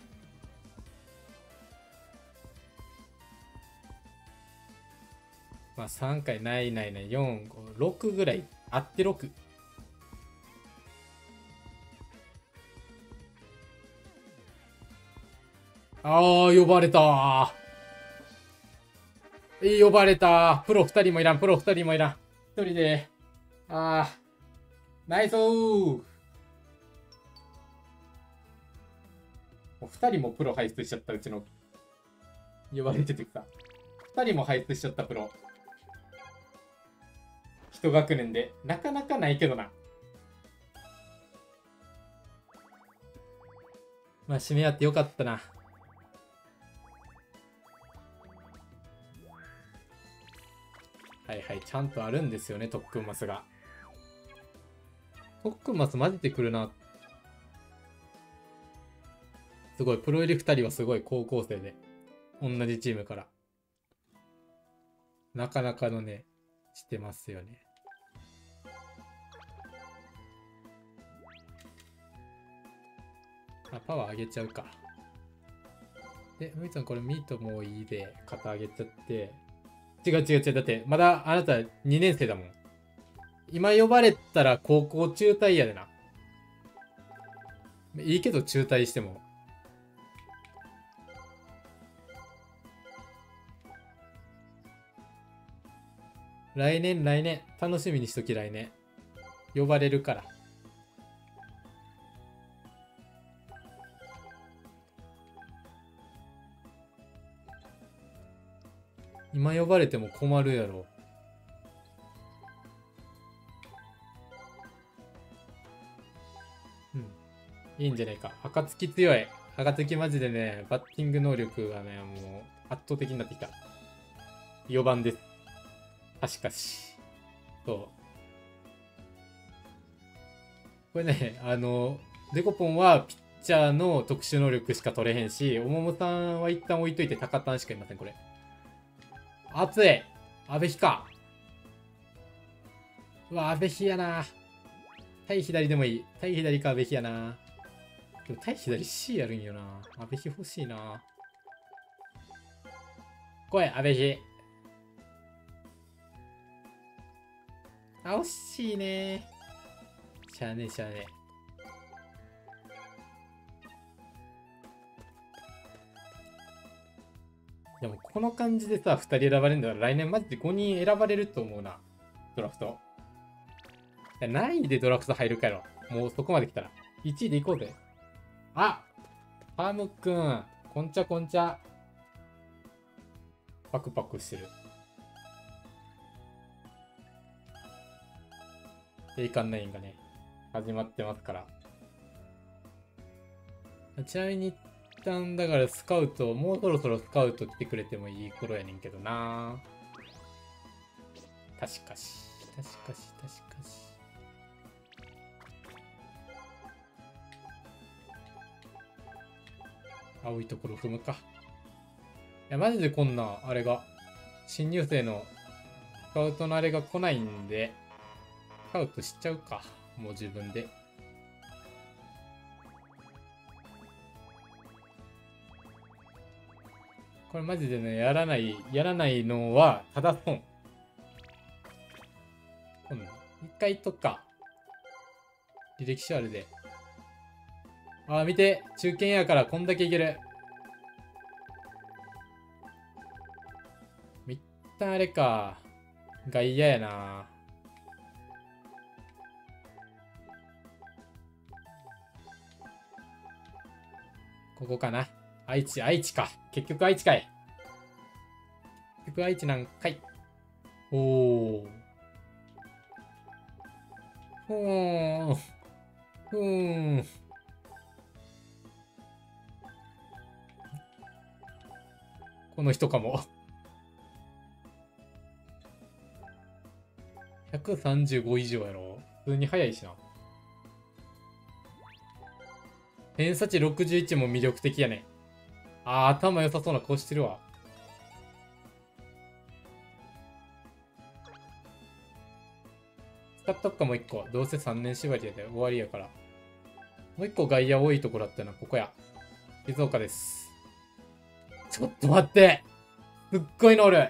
まあ3回、ない、4、5、6ぐらい。あって6。ああ、呼ばれたー。呼ばれたー。プロ2人もいらん、プロ2人もいらん。1人で。ああ。ナイスー。2人もプロ輩出しちゃった、うちの。呼ばれててさ。2人も輩出しちゃった、プロ。一学年で。なかなかないけどな。まあ、締め合ってよかったな。はいはい、ちゃんとあるんですよね、特訓マスが。特訓マス混ぜてくるな。すごい、プロ入り2人はすごい高校生で。同じチームから。なかなかのね、してますよね。あ、パワー上げちゃうか。 で、むいさんこれミートもういいで肩上げちゃって。違う違う違う。だってまだあなた2年生だもん。今呼ばれたら高校中退やでな。いいけど中退しても。来年楽しみにしとき。来年呼ばれるから。今呼ばれても困るやろ。うん。いいんじゃないか。暁強い。暁マジでね、バッティング能力がね、もう圧倒的になってきた。4番です。確かし。そう。これね、デコポンはピッチャーの特殊能力しか取れへんし、おももさんは一旦置いといて高タンしかいません、これ。熱い阿部比か。うわ、阿部比やな。対左でもいい。対左か阿部比やな。でも対左 C やるんよな。阿部比欲しいな。来い、阿部比。あ、惜しいね。しゃあねえしゃあねえ。でもこの感じでさ、2人選ばれるんだから来年マジで5人選ばれると思うな。ドラフト。何位でドラフト入るかやろ。もうそこまで来たら。1位で行こうぜ。あ、ファームくん。こんちゃこんちゃ。パクパクしてる。栄冠ナインがね、始まってますから。ちなみに一旦だからスカウト、もうそろそろスカウト来てくれてもいい頃やねんけどな。確かし。青いところ踏むか。いや、マジでこんな、あれが、新入生のスカウトのあれが来ないんで、スカウトしちゃうか。もう自分で。これマジでね、やらないのは、ただ損。一回とか。履歴書あるで。あー、見て。中堅やからこんだけいける。一旦あれか。外野やな。ここかな。愛知か。結局愛知かい。結局愛知なんかい。おー。ふーん。ふーん。この人かも。135以上やろ。普通に速いしな。偏差値61も魅力的やね。あー、頭良さそうな顔してるわ。使っとくかもう一個。どうせ3年縛りやで終わりやから。もう一個外野多いところだったのはここや。静岡です。ちょっと待って。すっごい乗る。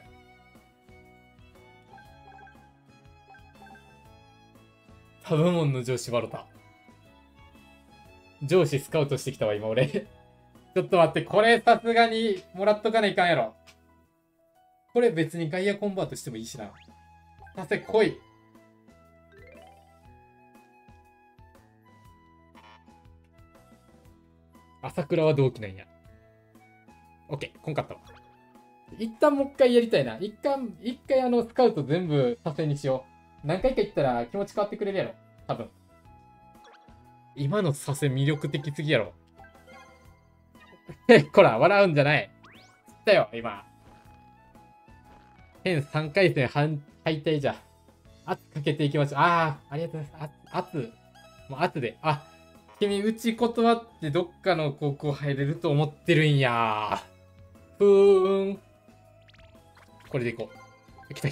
他部門の上司バロタ。上司スカウトしてきたわ、今俺。ちょっと待って、これさすがにもらっとかないかんやろ。これ別に外野コンバートしてもいいしな。させ来い。朝倉は同期なんや。オッケー、こんかったわ。一旦もう一回やりたいな。一回スカウト全部させにしよう。何回か言ったら気持ち変わってくれるやろ。多分。今のさせ魅力的すぎやろ。こら、笑うんじゃない。つったよ、今。変3回戦敗退じゃ。圧かけていきましょう。ありがとうございます。圧。もう圧で。君、うち断ってどっかの高校入れると思ってるんや。ふーん。これでいこう。来た。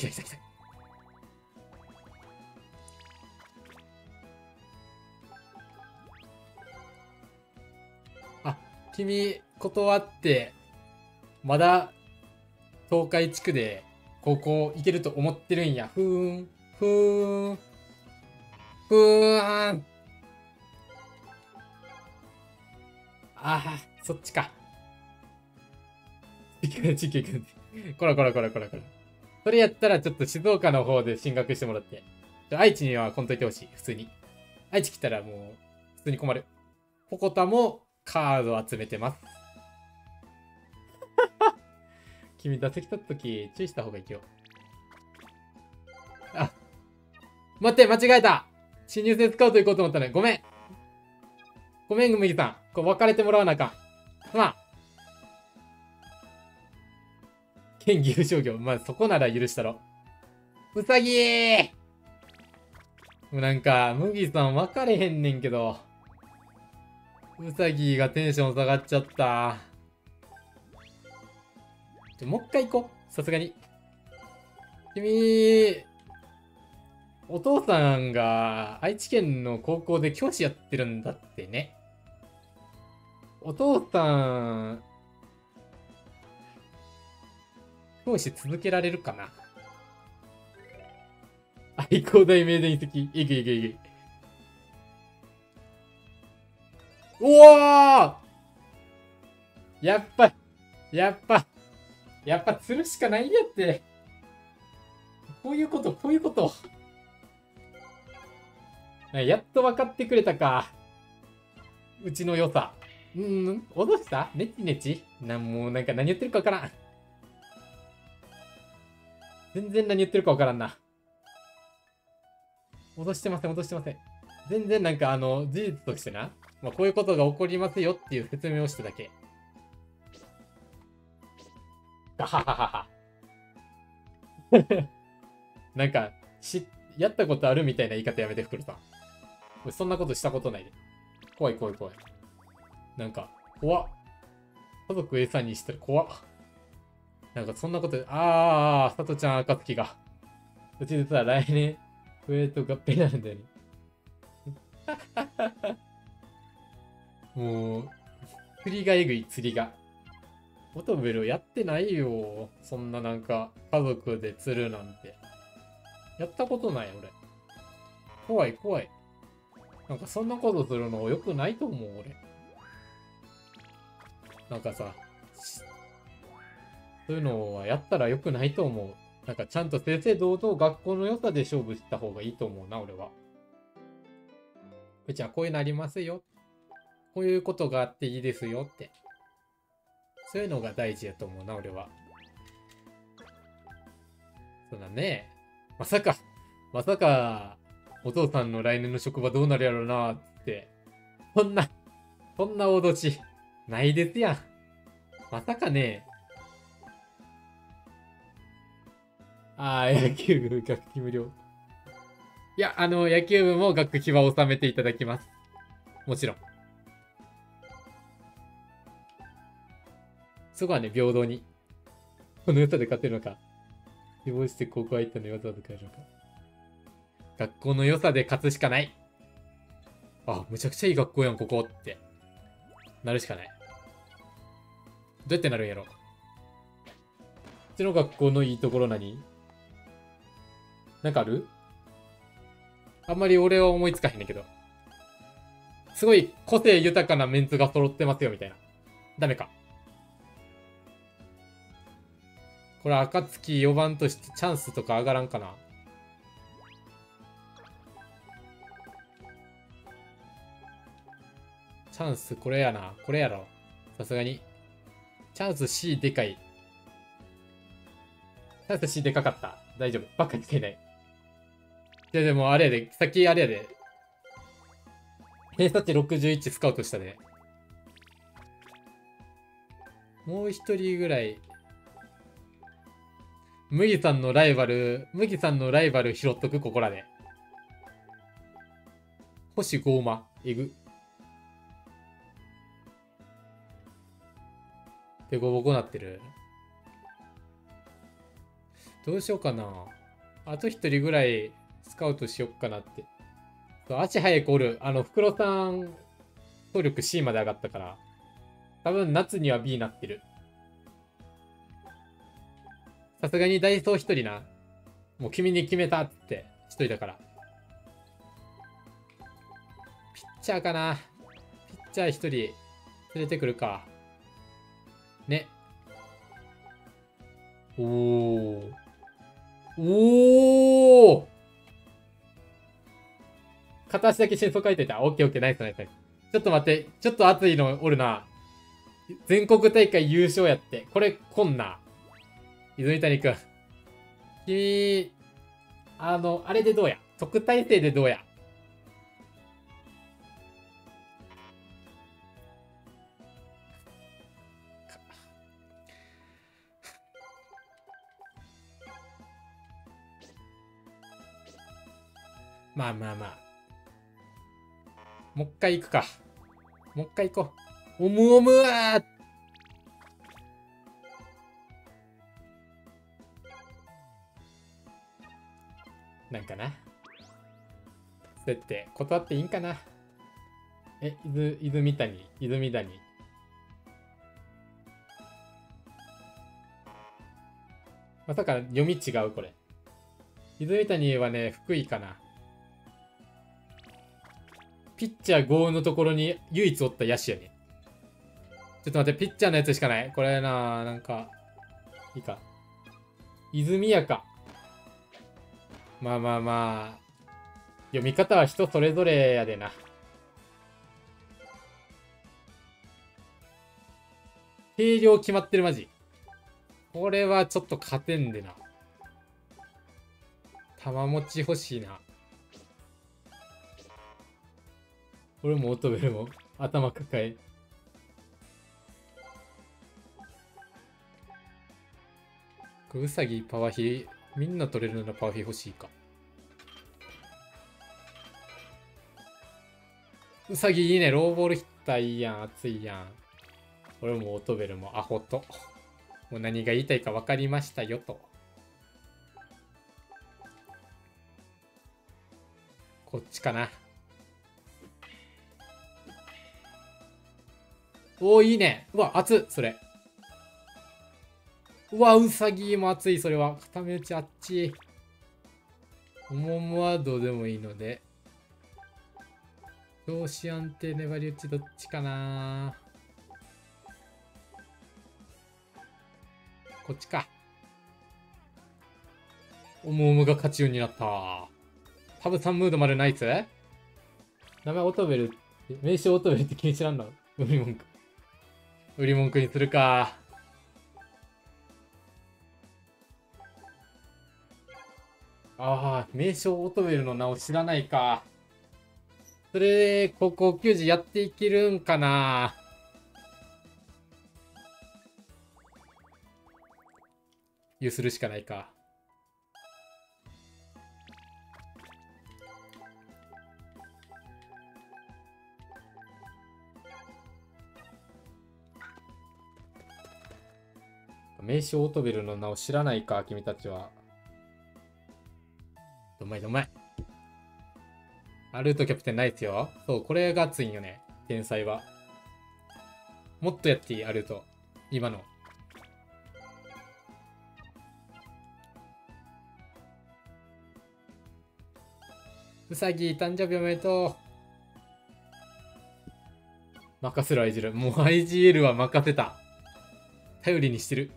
君、断って、 まだ東海地区で高校行けると思ってるんや。ふーん、ふーん、ふーん。ああ、そっちか。行くね、地区行くね。こらこらこらこらこら。それやったらちょっと静岡の方で進学してもらって。愛知には来んといてほしい、普通に。愛知来たらもう、普通に困る。ポコタもカード集めてます。君打席立つとき注意した方がいいよ。あ、待って、間違えた。新入生スカウト行こうと思ったね。ごめん。ごめん、ぐむぎさん。こう別れてもらわなあかん。すまん。県岐阜商業。まあ、そこなら許したろ。うさぎー。もうなんか、麦さん分かれへんねんけど。うさぎがテンション下がっちゃった。もう一回行こう。さすがに。君、お父さんが愛知県の高校で教師やってるんだってね。お父さん、教師続けられるかな。愛工大名電遺跡。いくいくいく。おおやっぱ、釣るしかないんやって。こういうこと。やっと分かってくれたか。うちの良さ。脅したネチネチもうなんか何言ってるか分からん。全然何言ってるか分からんな。脅してません。全然なんか事実としてな。まあ、こういうことが起こりますよっていう説明をしただけ。ガハハハハ。なんか、やったことあるみたいな言い方やめて、袋さん。俺そんなことしたことないで。怖い。なんか、怖っ。家族餌にしたら怖っ。なんかそんなこと、さとちゃん暁が。うち実は来年、ウェイト合併なんだよね。もう、釣りがえぐい、釣りが。オトベルやってないよ。そんななんか、家族で釣るなんて。やったことない、俺。怖い。なんかそんなことするの良くないと思う、俺。なんかさ、そういうのはやったら良くないと思う。なんかちゃんと正々堂々学校の良さで勝負した方がいいと思うな、俺は。うちはこういうのありますよ。こういうことがあっていいですよって。そういうのが大事やと思うな、俺は。そうだね。まさか、お父さんの来年の職場どうなるやろうなって。そんな脅し、ないですやん。まさかね。野球部学費無料。いや、野球部も学費は納めていただきます。もちろん。そこはね、平等に。この良さで勝てるのか。死亡して高校入ったの良さで変えるのか。学校の良さで勝つしかない。むちゃくちゃいい学校やん、ここって。なるしかない。どうやってなるんやろ。うちの学校のいいところ何なんかある？あんまり俺は思いつかへんねんけど。すごい個性豊かなメンツが揃ってますよ、みたいな。ダメか。これ、暁4番としてチャンスとか上がらんかな。チャンス、これやな。これやろ。さすがに。チャンス C でかい。チャンス C でかかった。大丈夫。バカにしてない。でもあれやで、さっきあれやで。偏差値61スカウトしたで。もう一人ぐらい。麦さんのライバル拾っとく、ここらで。星ゴーマ、えぐ。でこぼこなってる。どうしようかな。あと一人ぐらいスカウトしよっかなって。足早くおる。袋さん、総力 C まで上がったから。多分夏には B になってる。 さすがにダイソー一人な。もう君に決めたって一人だから。ピッチャーかな。ピッチャー一人連れてくるか。ね。おー。おー片足だけ真相書いてた。オッケーオッケー、ナイスナイスナイス。ちょっと待って。ちょっと熱いのおるな。全国大会優勝やって。これ、こんな。泉谷くん。君、あれでどうや。特待生でどうや。まあまあまあ。もう一回行くか。もう一回行こう。おむおむわー。なんかな。そうやって断っていいんかな。泉谷。まさか読み違うこれ。泉谷はね、福井かな。ピッチャー5のところに唯一おった野手やね。ちょっと待って、ピッチャーのやつしかない。これな、なんか、いいか。泉谷か。まあまあまあ。読み方は人それぞれやでな。定量決まってるマジ。これはちょっと勝てんでな。玉持ち欲しいな。俺もオトベルも頭抱え。これウサギパワヒみんな取れるならパワヒ欲しいか。ウサギいいね。ローボールヒッターいいやん。熱いやん。俺もオトベルもアホと。もう何が言いたいか分かりましたよと。こっちかな。おー、いいね。うわ、熱っ、それ。うわ、ウサギも熱い、それは。片目打ちあっち。おももはどうでもいいので。調子安定、粘り打ち、どっちかな。こっちか。おもおもが勝ち運になった。タブ3ムードまでナイス。名前オトベルって、名称オトベルって気にしらんの。売り文句。売り文句にするか。ああ、名称オトベルの名を知らないか。それで、高校球児やっていけるんかな。ゆするしかないか。名称オトベルの名を知らないか、君たちは。どんまいどんまい。アルートキャプテンないっすよ。そう、これが熱いんよね。天才は。もっとやっていい、アルート。今の。うさぎ、誕生日おめでとう。任せろ、IGL。もう IGL は任せた。頼りにしてる。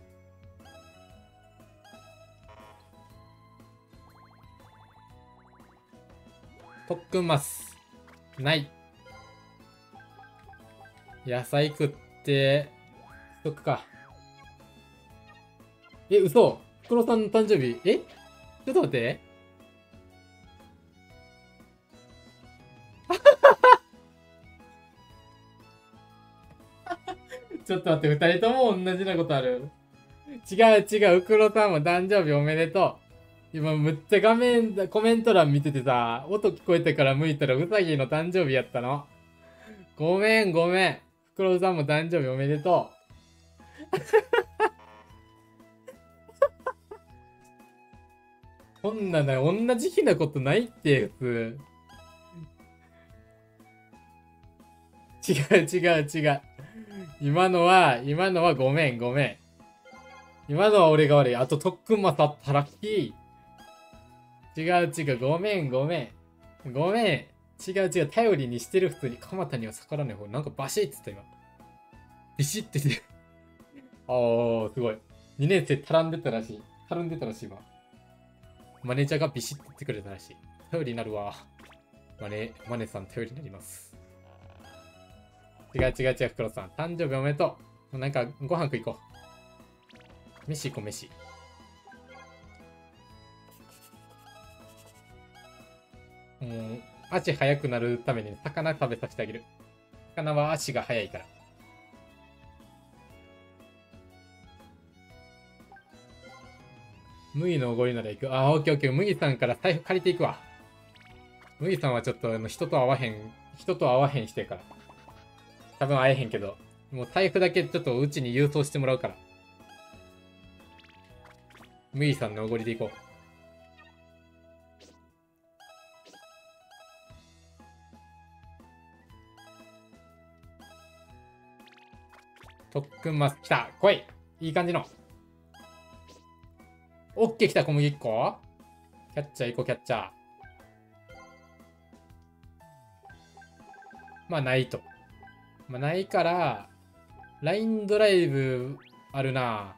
特訓ます。ない。野菜食って、しとくか。え、嘘。フクロさんの誕生日。ちょっと待って。ちょっと待って、二人とも同じなことある。違う違う、ウクロさんも誕生日おめでとう。今むっちゃ画面、コメント欄見ててさ、音聞こえてから向いたらウサギの誕生日やったの。ごめんごめん。フクロさんも誕生日おめでとう。こんなね、同じ日なことないって、普通。違う違う違う。今のはごめんごめん。 今のは俺が悪い。あと特訓マスあったらラッキー。違う違う。ごめんごめん。ごめん。違う違う。頼りにしてる。普通に。蒲田には逆らわない方。なんかバシッって言った今。ビシッて言って。あー、すごい。2年生たらんでたらしい。たるんでたらしいわ。マネージャーがビシッて言ってくれたらしい。頼りになるわ。マネさん頼りになります。違う違う違う、袋さん。誕生日おめでとう。なんかご飯食い行こう。飯行こう、飯。足速くなるために魚食べさせてあげる。魚は足が速いから。麦のおごりなら行く。あ、オッケーオッケー。麦さんから財布借りていくわ。麦さんはちょっと人と会わへんしてから。多分会えへんけど。もう財布だけちょっとうちに郵送してもらうから。麦さんのおごりで行こう。特訓マス来た。来い。いい感じの。オッケー来た、小麦粉。キャッチャー行こう、キャッチャー。まあ、ないと。まあ、ないから、ラインドライブあるな。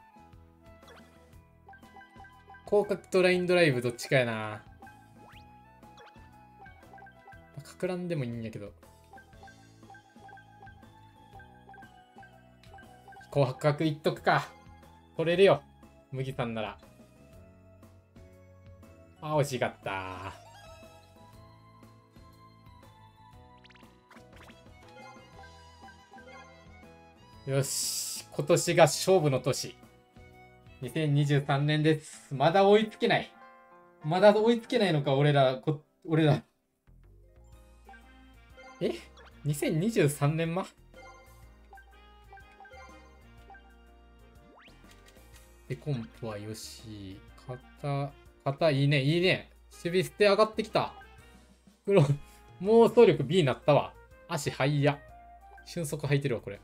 広角とラインドライブどっちかやな。かく乱でもいいんやけど。広角いっとくか。取れるよ。麦さんなら。あ、惜しかった。よし。今年が勝負の年。2023年です。まだ追いつけない。まだ追いつけないのか、俺ら。え ?2023 年で、コンプはよし。肩いいね、いいね。守備捨て上がってきた。もう走力 B になったわ。足速や。俊足履いてるわ、これ。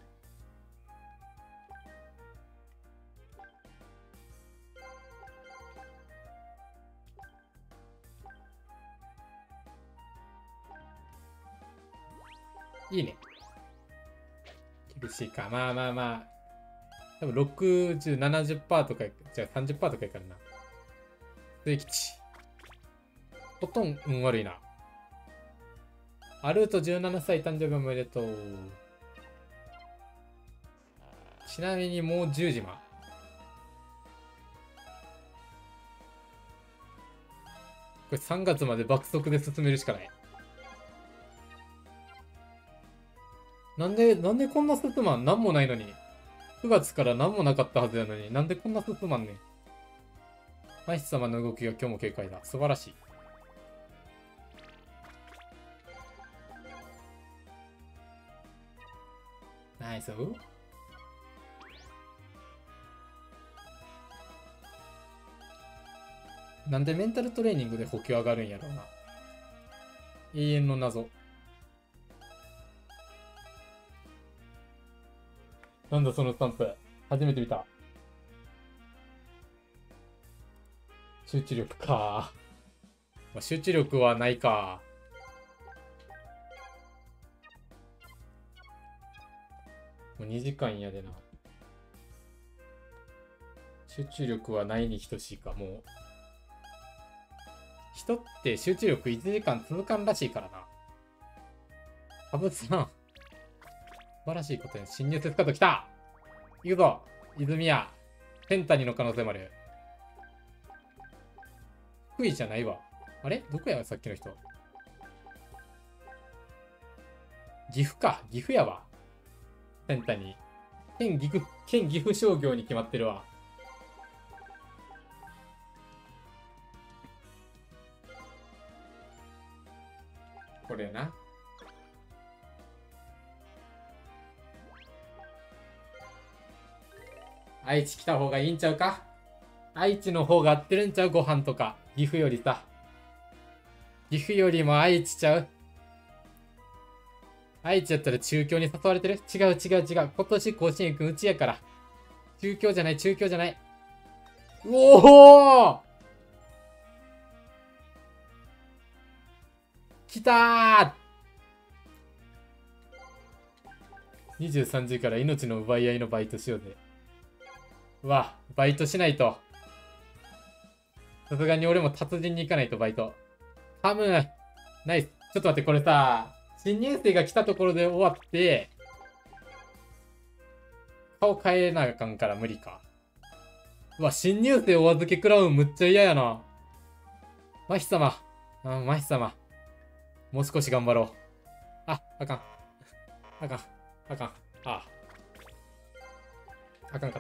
いいね。厳しいか。まあまあまあ。多分60、70%とか、じゃあ30%とかやからな。末吉。ほとんど運悪いな。アルート17歳誕生日おめでとう。ちなみにもう10時ま。これ3月まで爆速で進めるしかない。なんでこんな進まん？なんもないのに。9月から何もなかったはずやのに、なんでこんな進まんねん。マイス様の動きが今日も軽快だ。素晴らしい。ナイス。なんでメンタルトレーニングで補給上がるんやろうな。永遠の謎。なんだそのスタンプ。初めて見た。集中力か。まあ、集中力はないか。もう2時間やでな。集中力はないに等しいか、もう。人って集中力1時間続かんらしいからな。カブさん。素晴らしいことに侵入説カード来た。行くぞ泉谷。ペンタニの可能性もある。福井じゃないわ。あれどこやさっきの人。岐阜か。岐阜やわ。ペンタニ。県岐阜商業に決まってるわ。これな。愛知来た方がいいんちゃうか？愛知の方が合ってるんちゃう？ご飯とか。岐阜よりさ。岐阜よりも愛知ちゃう？愛知やったら中京に誘われてる？違う。今年甲子園行くんうちやから。中京じゃない。 おおきたー !23 時から命の奪い合いのバイトしようぜ。うわ、バイトしないと。さすがに俺も達人に行かないとバイト。ハムナイス。ちょっと待って、これさ、新入生が来たところで終わって、顔変えなあかんから無理か。うわ、新入生お預け食らうむっちゃ嫌やな。マヒ様。マヒ様。もう少し頑張ろう。あかん。あかん。あかんかった。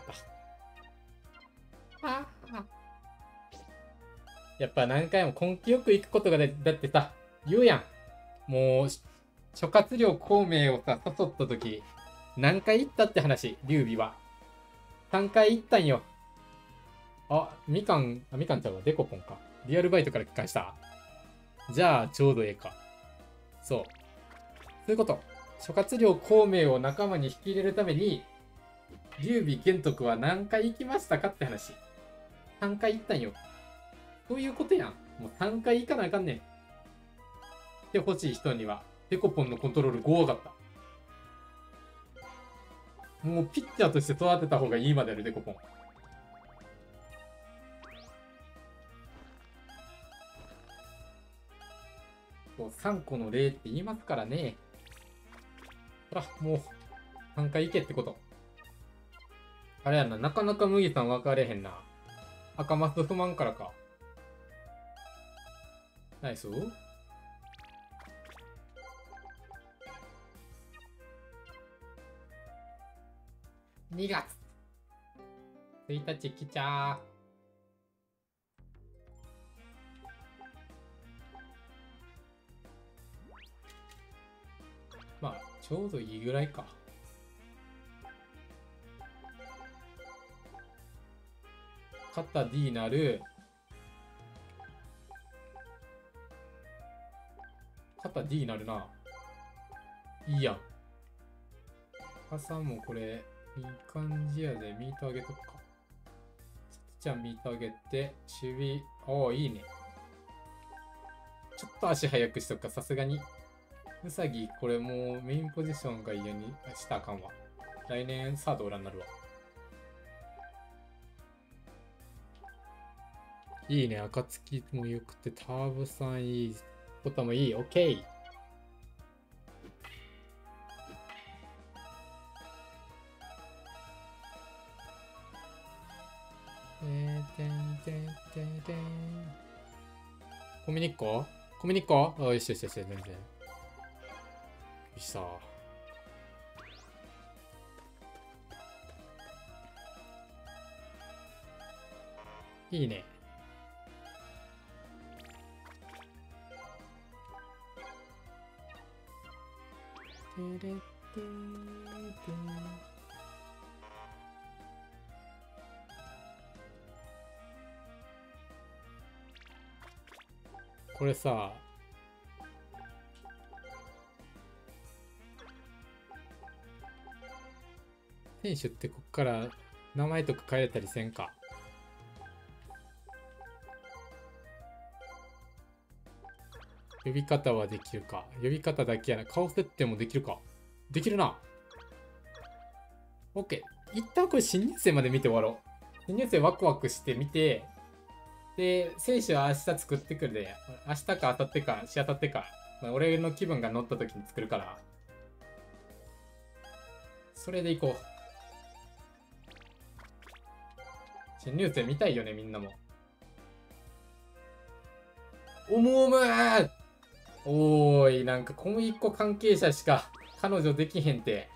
やっぱ何回も根気よく行くことがだってさ、言うやん。もう、諸葛亮孔明をさ、誘った時、何回行ったって話、劉備は。3回行ったんよ。みかんちゃんはデコポンか。リアルバイトから帰還した。じゃあ、ちょうどええか。そう。そういうこと。諸葛亮孔明を仲間に引き入れるために、劉備玄徳は何回行きましたかって話。3回行ったんよ。そういうことやん。もう3回行かなあかんねん。で、欲しい人には、デコポンのコントロール5上がった。もうピッチャーとして育てた方がいいまである、デコポン。3個の例って言いますからね。ほら、もう、3回行けってこと。あれやな、なかなか麦さん分かれへんな。赤マス不満からか。ナイス？2月1日来ちゃー。まあ、ちょうどいいぐらいか。肩 D なる。肩 D なるな。いいやん。朝もこれ、いい感じやで。ミート上げとくか。じゃあミート上げて、守備、いいね。ちょっと足早くしとくか、さすがに。うさぎ、これもうメインポジションが嫌にしたらあかんわ。来年サード裏になるわ。いいね、暁もよくて、ターボさんいいこともいい。オッケー。コミュニッコよし、全然。よしさ。いいね。これさ、選手ってこっから名前とか変えれたりせんか？呼び方はできるか。呼び方だけやな。顔設定もできるか。できるな。OK。一旦これ新入生まで見て終わろう。新入生ワクワクしてみて、で、選手は明日作ってくるで。明日か明後日か、しあたってか。まあ、俺の気分が乗った時に作るから。それでいこう。新入生見たいよね、みんなも。おーい、なんか小麦粉関係者しか彼女できへんて。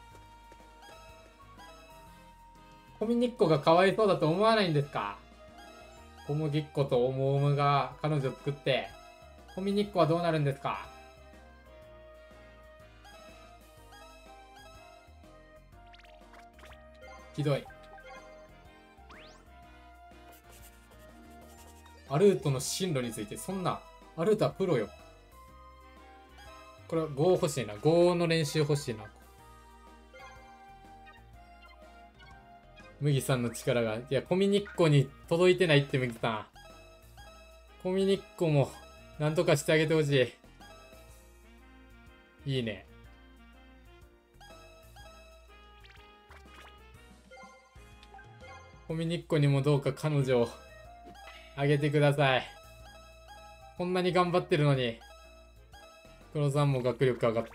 小麦粉がかわいそうだと思わないんですか？小麦粉とおもおむが彼女作って、小麦粉はどうなるんですか？ひどい。アルートの進路について、そんな、アルートはプロよ。これは5欲しいな。5の練習欲しいな。 麦さんの力が。いや、コミニッコに届いてないって、麦さん。コミニッコも、なんとかしてあげてほしい。いいね。コミニッコにもどうか彼女を、あげてください。こんなに頑張ってるのに。黒さんも学力上がった。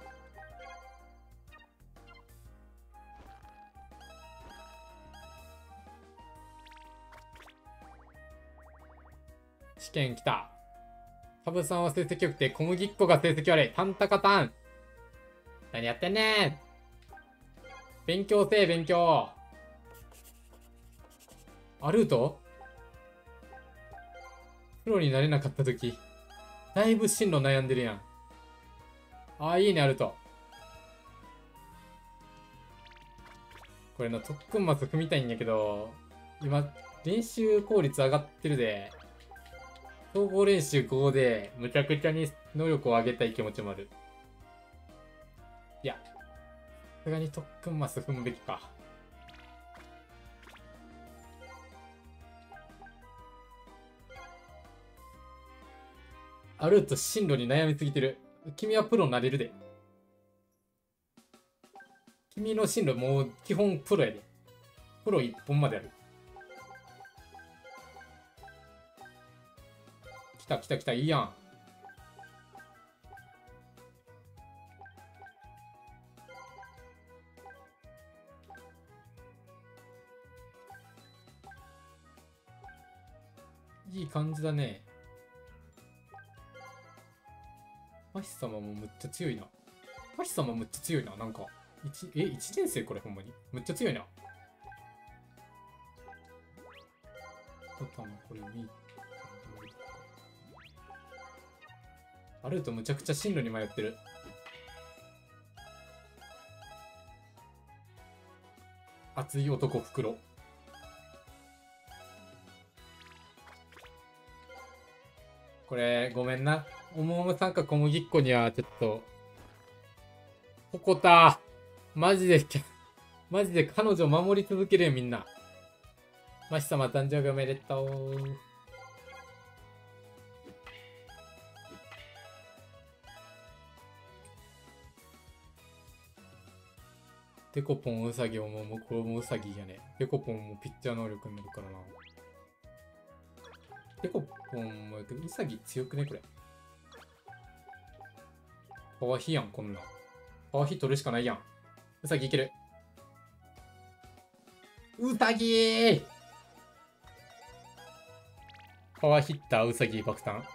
試験来た。カブさんは成績良くて、小麦っ子が成績悪い。タンタカタン。何やってんねん。勉強せえ、勉強。アルートプロになれなかったとき、だいぶ進路悩んでるやん。ああ、いいね、アルート。これな、特訓マス踏みたいんやけど、今、練習効率上がってるで、総合練習5で、むちゃくちゃに能力を上げたい気持ちもある。いや、さすがに特訓マス踏むべきか。アルート進路に悩みすぎてる。君はプロになれるで。君の進路もう基本プロやで。プロ1本まである。来た来た来た、いいやん。いい感じだね。マヒ様もむっちゃ強いな。マヒ様むっちゃ強いな。なんか、1年生これほんまに。むっちゃ強いな。ボタンこれ見アルートむちゃくちゃ進路に迷ってる。熱い男袋。これ、ごめんな。おもおもさんか小麦っ子には、ちょっと、ここた。マジで、マジで彼女守り続けるよ、みんな。マシ様誕生日おめでとう。デコポンウサギももうこれもウサギやね。デコポンもピッチャー能力になるからな。デコポンもやけど、ウサギ強くねこれ。パワーヒやん、こんなん。パワーヒ取るしかないやん。ウサギいける。ウサギーパワーヒッターウサギ爆誕。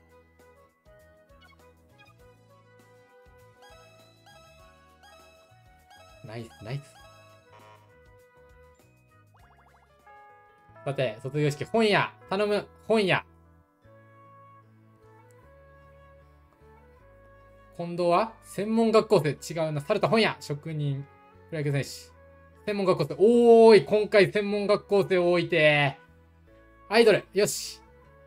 ナイス、ナイス。さて、卒業式、本屋頼む本屋近藤は専門学校生。違うな。猿田本屋職人。プロ野球選手。専門学校生。おーい今回専門学校生多いてアイドルよし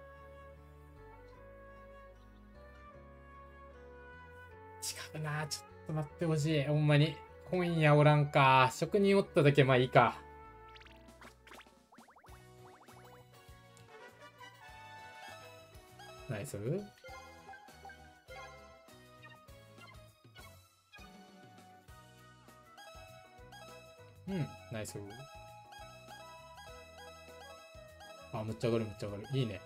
違うな。ちょっと待ってほしい。ほんまに。本屋おらんか。職人おっただけまあいいか。ナイス。うん、ナイス。あ、むっちゃ上がる、むっちゃ上がる。いいね。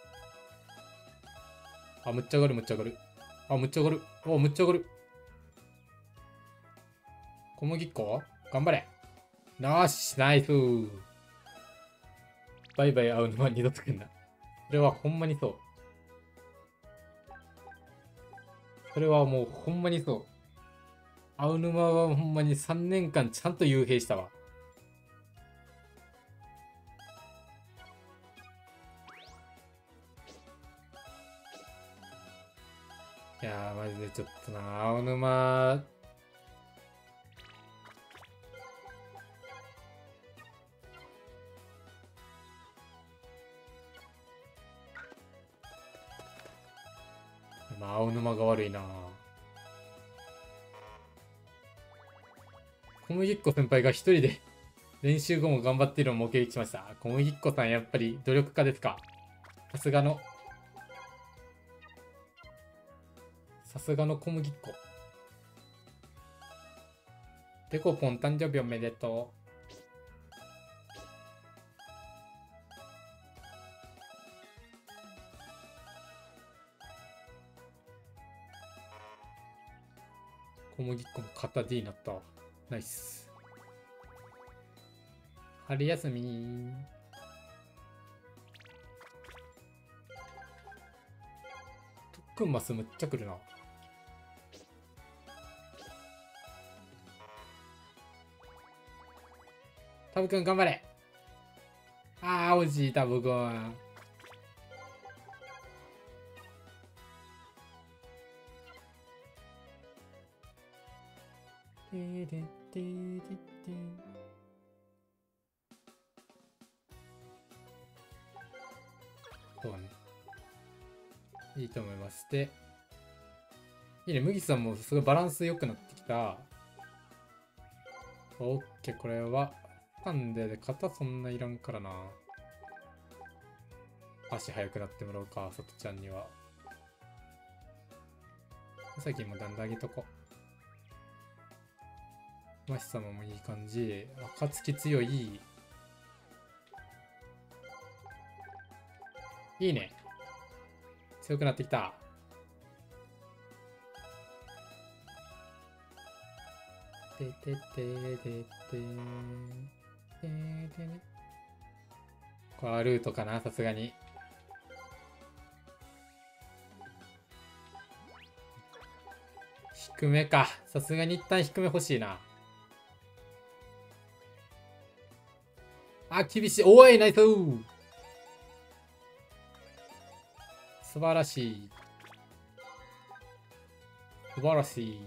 あ、むっちゃ上がる、むっちゃ上がる。あ、むっちゃ上がる。お、むっちゃ上がる。小麦粉頑張れ。よし、ナイス。バイバイ会うのは二度と来んな。それはほんまにそう。それはもうほんまにそう。青沼はほんまに3年間ちゃんと幽閉したわ。いやー、マジでちょっとな、青沼、青沼が悪いな。小麦っ子先輩が一人で練習後も頑張っているのを目撃しました。小麦っ子さん、やっぱり努力家ですか。さすがの小麦っ子。デコポン誕生日おめでとう。小麦っ子も肩 D になったわ。ナイス。春休み。特訓マスむっちゃくるな。タブくん頑張れ。あー、惜しい、タブくん。そうね。いいと思います。で、いいね、麦さんもすごいバランス良くなってきた。オッケー、これは、ハンデで肩そんないらんからな。足速くなってもらおうか、さとちゃんには。さっきもだんだん上げとこう。マシ様もいい感じ。暁強い。いいね。強くなってきた。てててててこれはルートかな、さすがに。低めか。さすがに一旦低め欲しいな。あ、厳しい。おい、ナイス。素晴らしい。素晴らしい。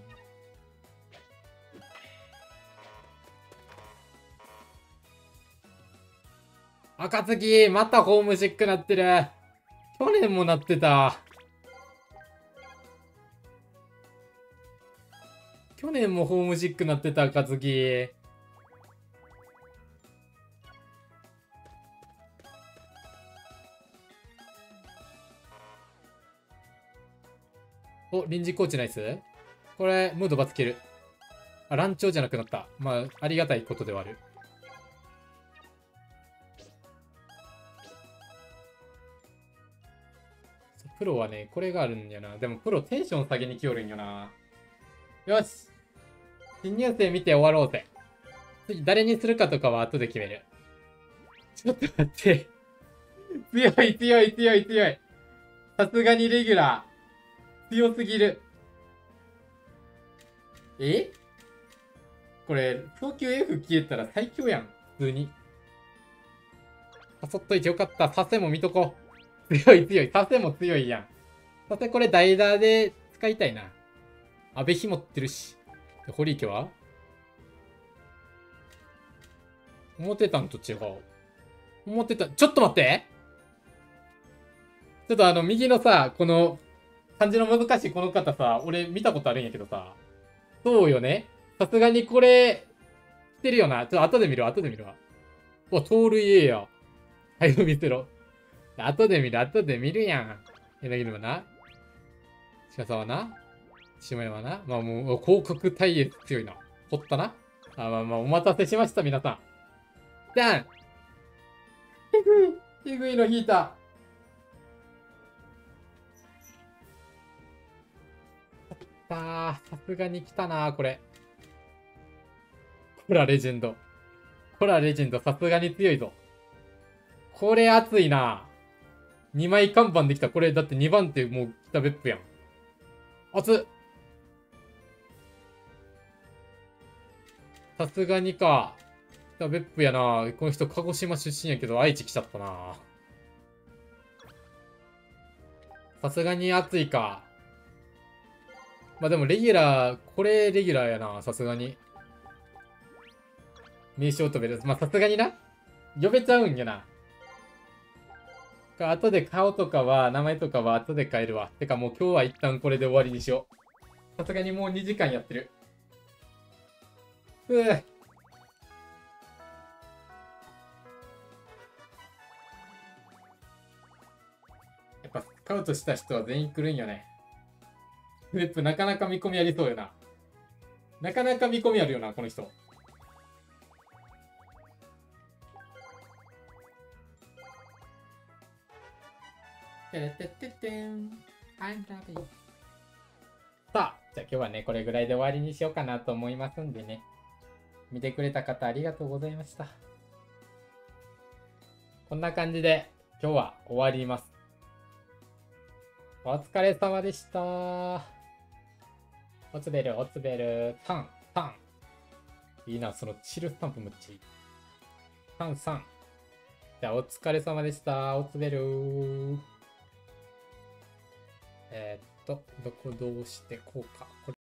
暁、またホームシックなってる。去年もなってた。去年もホームシックなってた、暁。お、臨時コーチナイス。これ、ムードバツける。あ、乱調じゃなくなった。まあ、ありがたいことではある。プロはね、これがあるんやな。でもプロテンション下げに来よるんよな。よし。新入生見て終わろうぜ。次誰にするかとかは後で決める。ちょっと待って。強い強い強い強い。さすがにレギュラー。強すぎる。えこれ、早急 F 消えたら最強やん。普通に。誘っといてよかった。サセも見とこう。強い強い。サセも強いやん。サセこれ代打で使いたいな。安倍ひ持ってるし。堀池は思ってたんと違う。思ってた。ちょっと待ってちょっと右のさ、この、漢字の難しいこの方さ、俺見たことあるんやけどさ。そうよね。さすがにこれ、してるよな。ちょっと後で見るわ、後で見るわ。お、盗塁ええや。はい、見せろ。後で見るやん。柳沼な。鹿沢な。下山な。まあもう、広角対越強いな。ほったな。あ、まあまあ、お待たせしました、皆さん。じゃんえぐいの引いた。さすがに来たな、これ。ほら、レジェンド。ほら、レジェンド。さすがに強いぞ。これ熱いな。2枚看板できた。これ、だって2番手もう北別府やん。熱っ。さすがにか。北別府やな。この人、鹿児島出身やけど、愛知来ちゃったな。さすがに熱いか。まあでも、レギュラー、これレギュラーやな。さすがに。名称飛べです。まあさすがにな。呼べちゃうんやな。後で顔とかは、名前とかは後で変えるわ。てかもう今日は一旦これで終わりにしよう。さすがにもう2時間やってる。 カウトした人は全員来るんよね。フレップなかなか見込みありそうよな。なかなか見込みあるよな、この人。てれてってってん。I'm loving. さあ、じゃあ今日はね、これぐらいで終わりにしようかなと思いますんでね。見てくれた方ありがとうございました。こんな感じで今日は終わります。お疲れ様でした。おつべる、おつべる、タン、タン。いいな、そのチルスタンプむっちゃいい。タンさん。じゃあお疲れ様でした。おつべる。どこどうしてこうか。